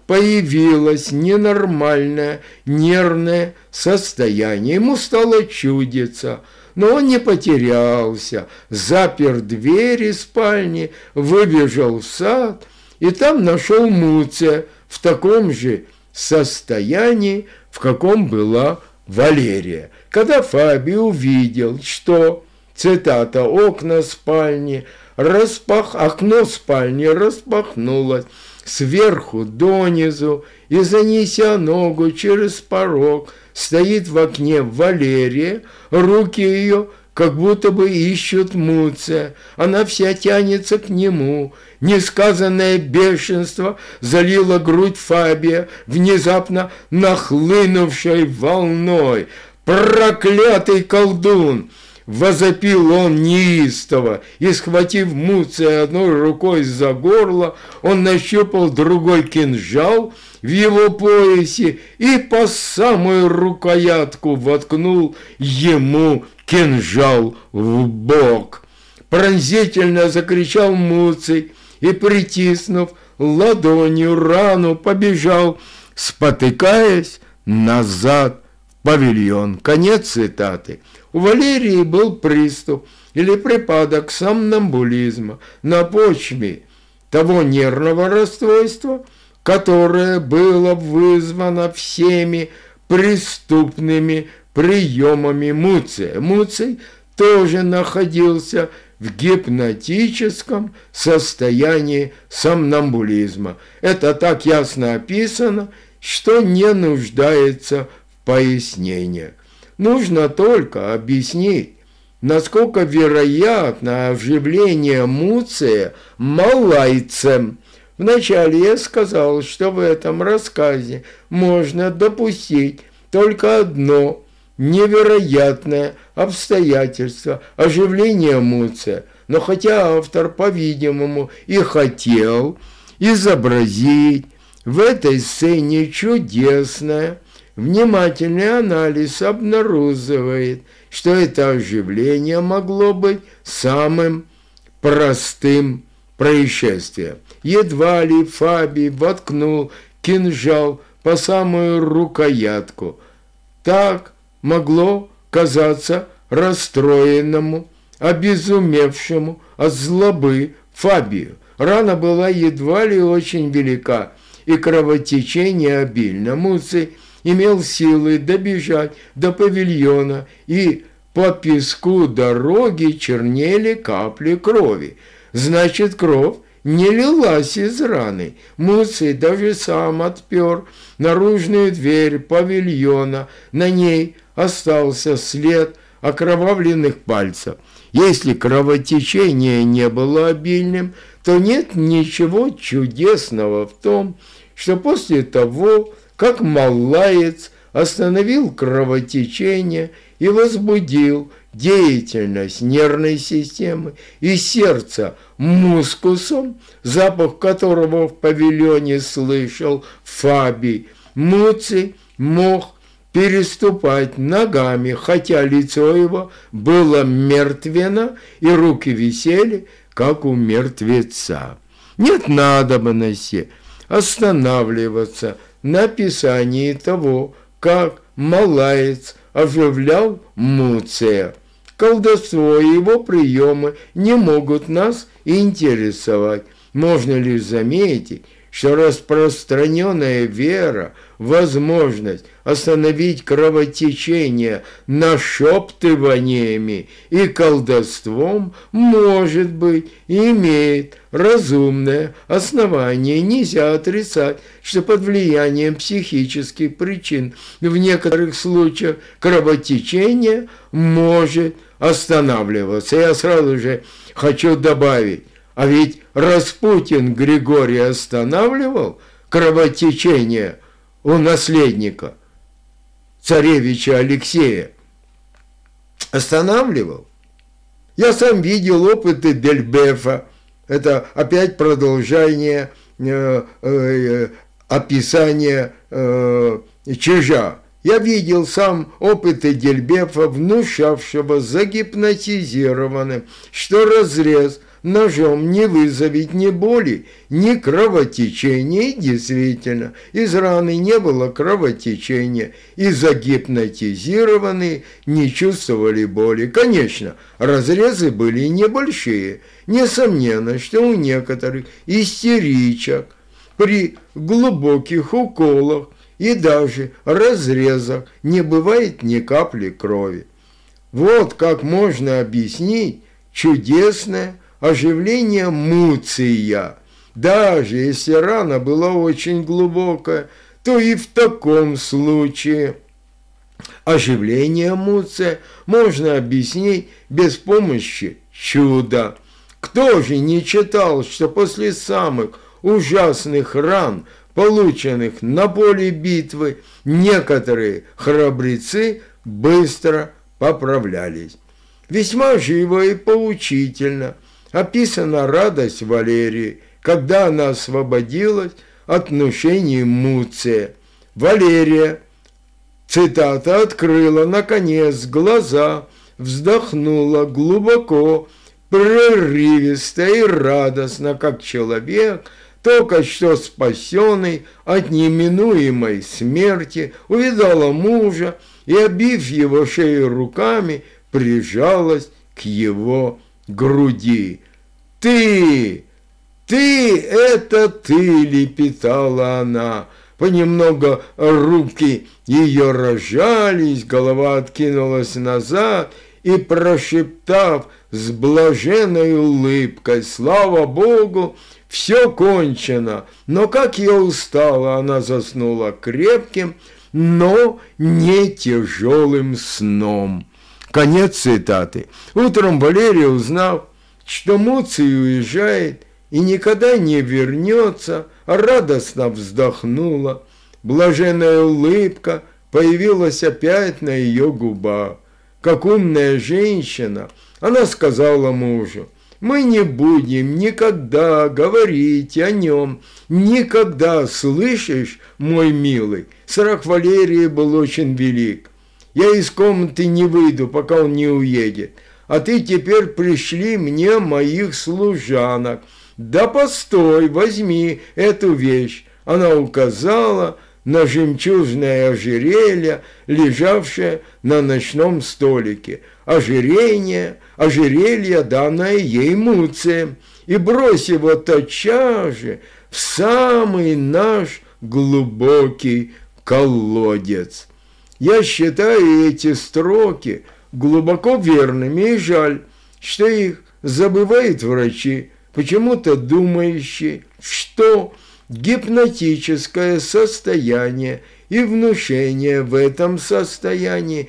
появилось ненормальное нервное состояние. Ему стало чудиться. Но он не потерялся, запер двери спальни, выбежал в сад и там нашел Муция в таком же состоянии, в каком была Валерия. Когда Фаби увидел, что, цитата, окна спальни распах... окно спальни распахнулось сверху донизу, и, занеся ногу через порог, стоит в окне Валерия, руки ее как будто бы ищут Муция, она вся тянется к нему. Несказанное бешенство залило грудь Фабия, внезапно нахлынувшей волной. «Проклятый колдун!» Возопил он неистово, и, схватив Муция одной рукой за горло, он нащупал другой кинжал в его поясе и по самую рукоятку воткнул ему кинжал в бок. Пронзительно закричал Муций и, притиснув ладонью рану, побежал, спотыкаясь, назад в павильон. Конец цитаты. У Валерии был приступ или припадок сомнамбулизма на почве того нервного расстройства, которое было вызвано всеми преступными приемами Муция. Муций тоже находился в гипнотическом состоянии сомнамбулизма. Это так ясно описано, что не нуждается в пояснениях. Нужно только объяснить, насколько вероятно оживление Муция малайцем. Вначале я сказал, что в этом рассказе можно допустить только одно невероятное обстоятельство – оживление Муция. Но хотя автор, по-видимому, и хотел изобразить в этой сцене чудесное, внимательный анализ обнаруживает, что это оживление могло быть самым простым происшествием. Едва ли Фабий воткнул кинжал по самую рукоятку. Так могло казаться расстроенному, обезумевшему от злобы Фабию. Рана была едва ли очень велика, и кровотечение обильно. Муций имел силы добежать до павильона, и по песку дороги чернели капли крови. Значит, кровь не лилась из раны. Муций даже сам отпер наружную дверь павильона. На ней остался след окровавленных пальцев. Если кровотечение не было обильным, то нет ничего чудесного в том, что после того, как малаец остановил кровотечение и возбудил деятельность нервной системы и сердца мускусом, запах которого в павильоне слышал Фабий, Муций мог переступать ногами, хотя лицо его было мертвенно и руки висели, как у мертвеца. Нет надобности останавливаться на описании того, как малаец оживлял Муция. Колдовство и его приемы не могут нас интересовать. Можно лишь заметить, что распространенная вера в возможность остановить кровотечение нашептываниями и колдовством, может быть, имеет разумное основание. Нельзя отрицать, что под влиянием психических причин в некоторых случаях кровотечение может останавливаться. Я сразу же хочу добавить, а ведь Распутин Григорий останавливал кровотечение у наследника, царевича Алексея. Останавливал. Я сам видел опыты Дельбефа. Это опять продолжение э, э, описания э, Чижа. Я видел сам опыты Дельбефа, внушавшего загипнотизированным, что разрез ножом не вызовет ни боли, ни кровотечения. И действительно, из раны не было кровотечения, и загипнотизированные не чувствовали боли. Конечно, разрезы были небольшие. Несомненно, что у некоторых истеричек при глубоких уколах и даже разрезах не бывает ни капли крови. Вот как можно объяснить чудесное оживление муция. Даже если рана была очень глубокая, то и в таком случае оживление муция можно объяснить без помощи чуда. Кто же не читал, что после самых ужасных ран, полученных на поле битвы, некоторые храбрецы быстро поправлялись? Весьма живо и поучительно описана радость Валерии, когда она освободилась от внушений Муция. Валерия, цитата, открыла, наконец, глаза, вздохнула глубоко, прерывисто и радостно, как человек, только что спасенный от неминуемой смерти, увидала мужа и, обив его шею руками, прижалась к его груди. «Ты! Ты! Это ты!» — лепетала она. Понемногу руки ее разжались, голова откинулась назад, и, прошептав с блаженной улыбкой: «Слава Богу, все кончено!» Но как я устала, она заснула крепким, но не тяжелым сном. Конец цитаты. Утром Валерия, узнав, что Муций уезжает и никогда не вернется, радостно вздохнула. Блаженная улыбка появилась опять на ее губах. Как умная женщина, она сказала мужу: «Мы не будем никогда говорить о нем, никогда, слышишь, мой милый?» Страх Валерии был очень велик. «Я из комнаты не выйду, пока он не уедет, а ты теперь пришли мне моих служанок. Да постой, возьми эту вещь». Она указала на жемчужное ожерелье, лежавшее на ночном столике. Ожерелье, ожерелье, данное ей Муцием, и брось его тотчас же в самый наш глубокий колодец. Я считаю эти строки глубоко верными, и жаль, что их забывают врачи, почему-то думающие, что гипнотическое состояние и внушение в этом состоянии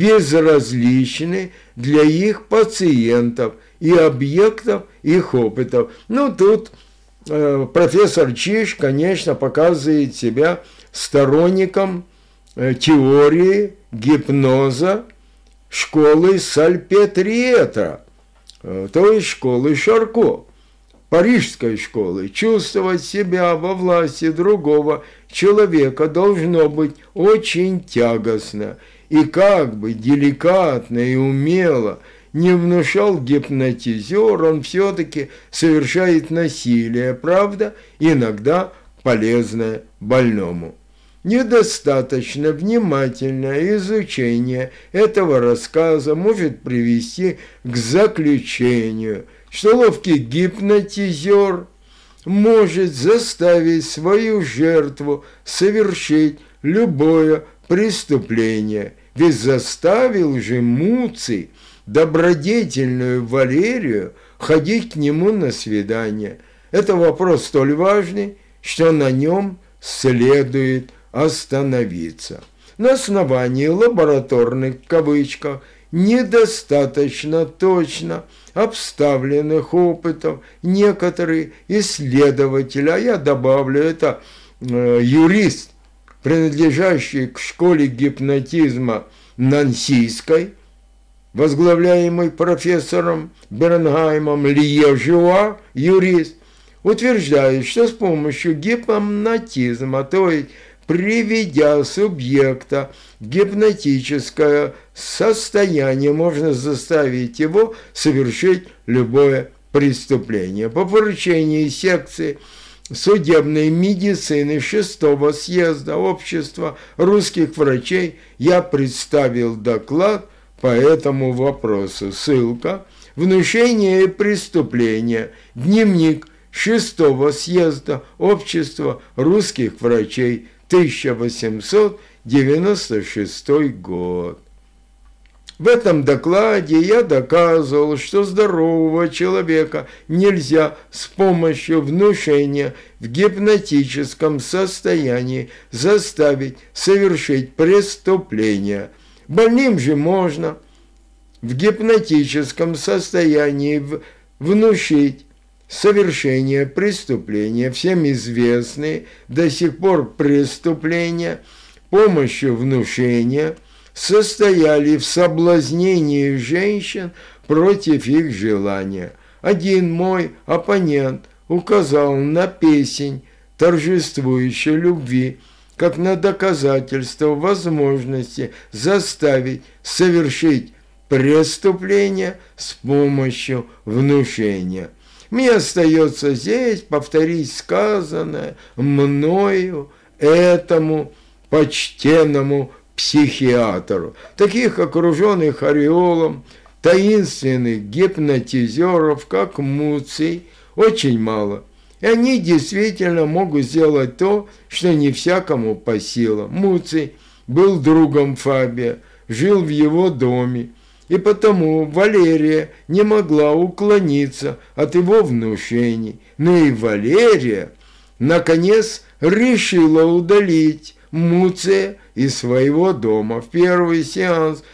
безразличны для их пациентов и объектов их опытов. Ну, тут э, профессор Чиж, конечно, показывает себя сторонником э, теории гипноза школы Сальпетриетра, э, то есть школы Шарко. Парижской школы. Чувствовать себя во власти другого человека должно быть очень тягостно. И как бы деликатно и умело не внушал гипнотизер, он все-таки совершает насилие, правда, иногда полезное больному. Недостаточно внимательное изучение этого рассказа может привести к заключению, что ловкий гипнотизер может заставить свою жертву совершить любое преступление. Ведь заставил же Муций добродетельную Валерию ходить к нему на свидание. Это вопрос столь важный, что на нем следует остановиться. На основании лабораторных, в кавычках, недостаточно точно обставленных опытов некоторые исследователи, а я добавлю, это э, юрист, принадлежащий к школе гипнотизма Нансийской, возглавляемый профессором Бернгаймом Льежуа, юрист, утверждает, что с помощью гипнотизма, то есть приведя субъекта в гипнотическое состояние, можно заставить его совершить любое преступления. По поручению секции судебной медицины шестого съезда Общества русских врачей я представил доклад по этому вопросу. Ссылка: «Внушение и преступление. Дневник шестого съезда Общества русских врачей, тысяча восемьсот девяносто шестой год». В этом докладе я доказывал, что здорового человека нельзя с помощью внушения в гипнотическом состоянии заставить совершить преступление. Больным же можно в гипнотическом состоянии внушить совершение преступления. Всем известные до сих пор преступления помощью внушения состояли в соблазнении женщин против их желания. Один мой оппонент указал на песнь торжествующей любви как на доказательство возможности заставить совершить преступление с помощью внушения. Мне остается здесь повторить сказанное мною этому почтенному психиатру. Таких окруженных ореолом таинственных гипнотизеров, как Муций, очень мало. И они действительно могут сделать то, что не всякому по силам. Муций был другом Фабия, жил в его доме, и потому Валерия не могла уклониться от его внушений. Но и Валерия, наконец, решила удалить Муция из своего дома. В первый сеанс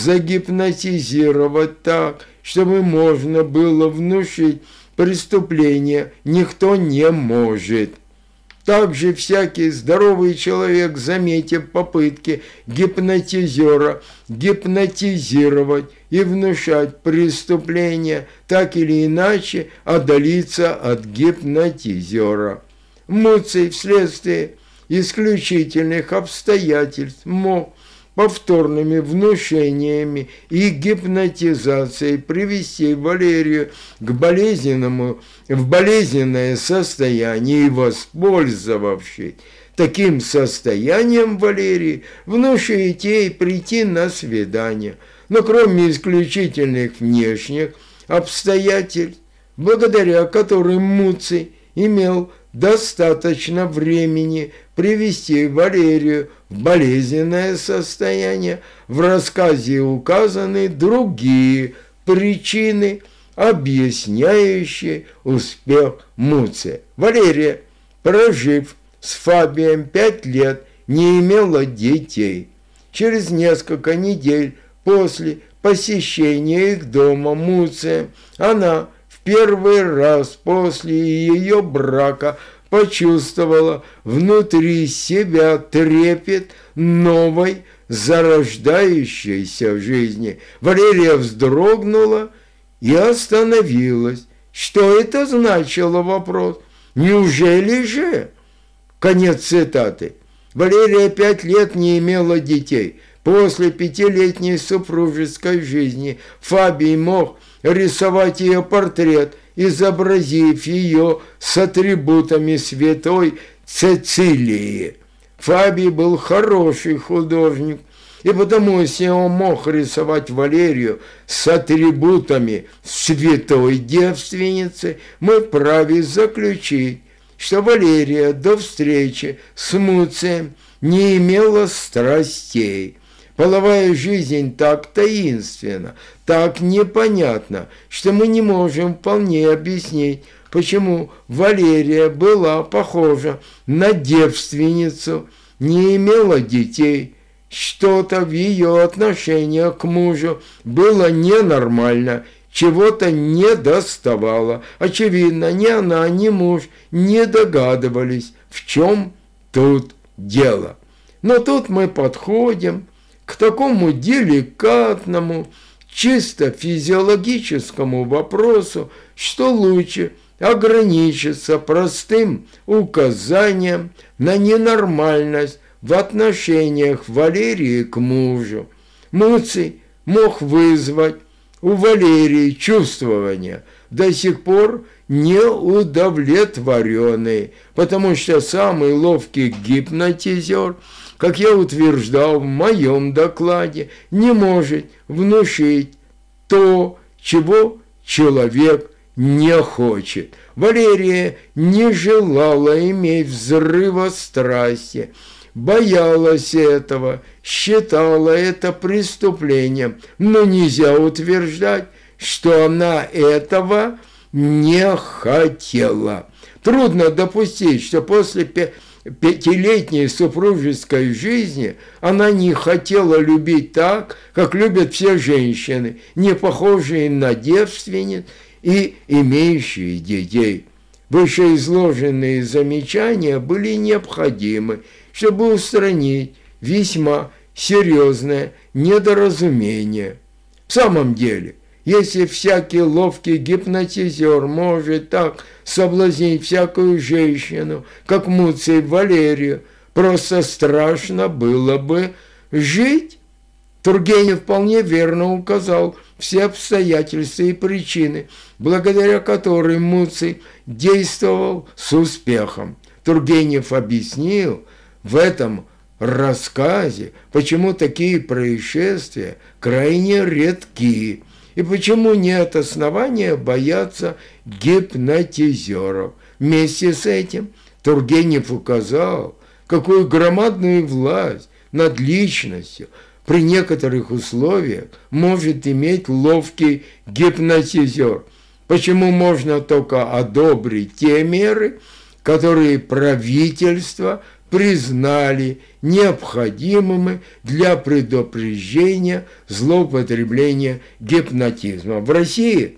загипнотизировать так, чтобы можно было внушить преступление, никто не может. Также всякий здоровый человек, заметив попытки гипнотизера гипнотизировать и внушать преступление, так или иначе отдалится от гипнотизера. Муций вследствие исключительных обстоятельств мог повторными внушениями и гипнотизацией привести Валерию к болезненному, в болезненное состояние и, воспользовавшись таким состоянием Валерии, внушить ей прийти на свидание. Но кроме исключительных внешних обстоятельств, благодаря которым Муций имел достаточно времени привести Валерию в болезненное состояние, в рассказе указаны другие причины, объясняющие успех Муция. Валерия, прожив с Фабием пять лет, не имела детей. Через несколько недель после посещения их дома Муция она в первый раз после ее брака почувствовала внутри себя трепет новой зарождающейся жизни. Валерия вздрогнула и остановилась. Что это значило, вопрос? Неужели же? Конец цитаты. Валерия пять лет не имела детей. После пятилетней супружеской жизни Фабий мог рисовать ее портрет, изобразив ее с атрибутами святой Цецилии. Фабий был хороший художник, и потому, если он мог рисовать Валерию с атрибутами святой девственницы, мы вправе заключить, что Валерия до встречи с Муцием не имела страстей. Половая жизнь так таинственна, так непонятна, что мы не можем вполне объяснить, почему Валерия была похожа на девственницу, не имела детей. Что-то в ее отношениях к мужу было ненормально, чего-то не доставало. Очевидно, ни она, ни муж не догадывались, в чем тут дело. Но тут мы подходим к такому деликатному, чисто физиологическому вопросу, что лучше ограничиться простым указанием на ненормальность в отношениях Валерии к мужу. Муций мог вызвать у Валерии чувствования до сих пор не удовлетворены, потому что самый ловкий гипнотизер, как я утверждал в моем докладе, не может внушить то, чего человек не хочет. Валерия не желала иметь взрыва страсти, боялась этого, считала это преступлением, но нельзя утверждать, что она этого не хотела. Трудно допустить, что после пятилетней супружеской жизни она не хотела любить так, как любят все женщины, не похожие на девственниц и имеющие детей. Вышеизложенные замечания были необходимы, чтобы устранить весьма серьезное недоразумение. В самом деле, если всякий ловкий гипнотизер может так соблазнить всякую женщину, как Муций Валерию, просто страшно было бы жить. Тургенев вполне верно указал все обстоятельства и причины, благодаря которым Муций действовал с успехом. Тургенев объяснил в этом рассказе, почему такие происшествия крайне редки, и почему нет основания бояться гипнотизеров. Вместе с этим Тургенев указал, какую громадную власть над личностью при некоторых условиях может иметь ловкий гипнотизер. Почему можно только одобрить те меры, которые правительство признали необходимыми для предупреждения злоупотребления гипнотизма. В России,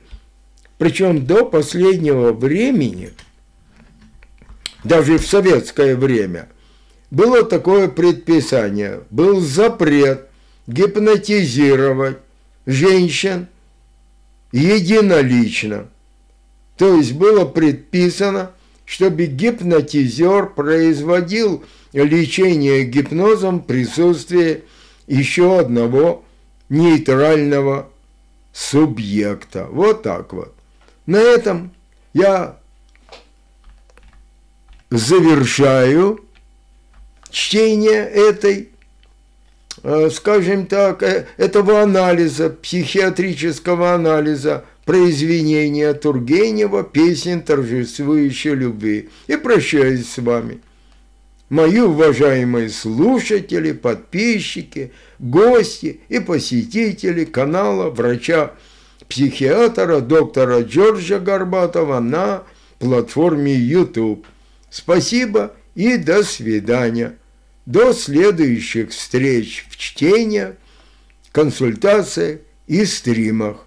причем до последнего времени, даже в советское время, было такое предписание, был запрет гипнотизировать женщин единолично. То есть было предписано, чтобы гипнотизер производил лечение гипнозом в присутствии еще одного нейтрального субъекта. Вот так вот. На этом я завершаю чтение этой, скажем так, этого анализа, психиатрического анализа произведения Тургенева «Песнь торжествующей любви». И прощаюсь с вами. Мои уважаемые слушатели, подписчики, гости и посетители канала врача-психиатра доктора Джорджа Горбатова на платформе YouTube. Спасибо и до свидания. До следующих встреч в чтениях, консультациях и стримах.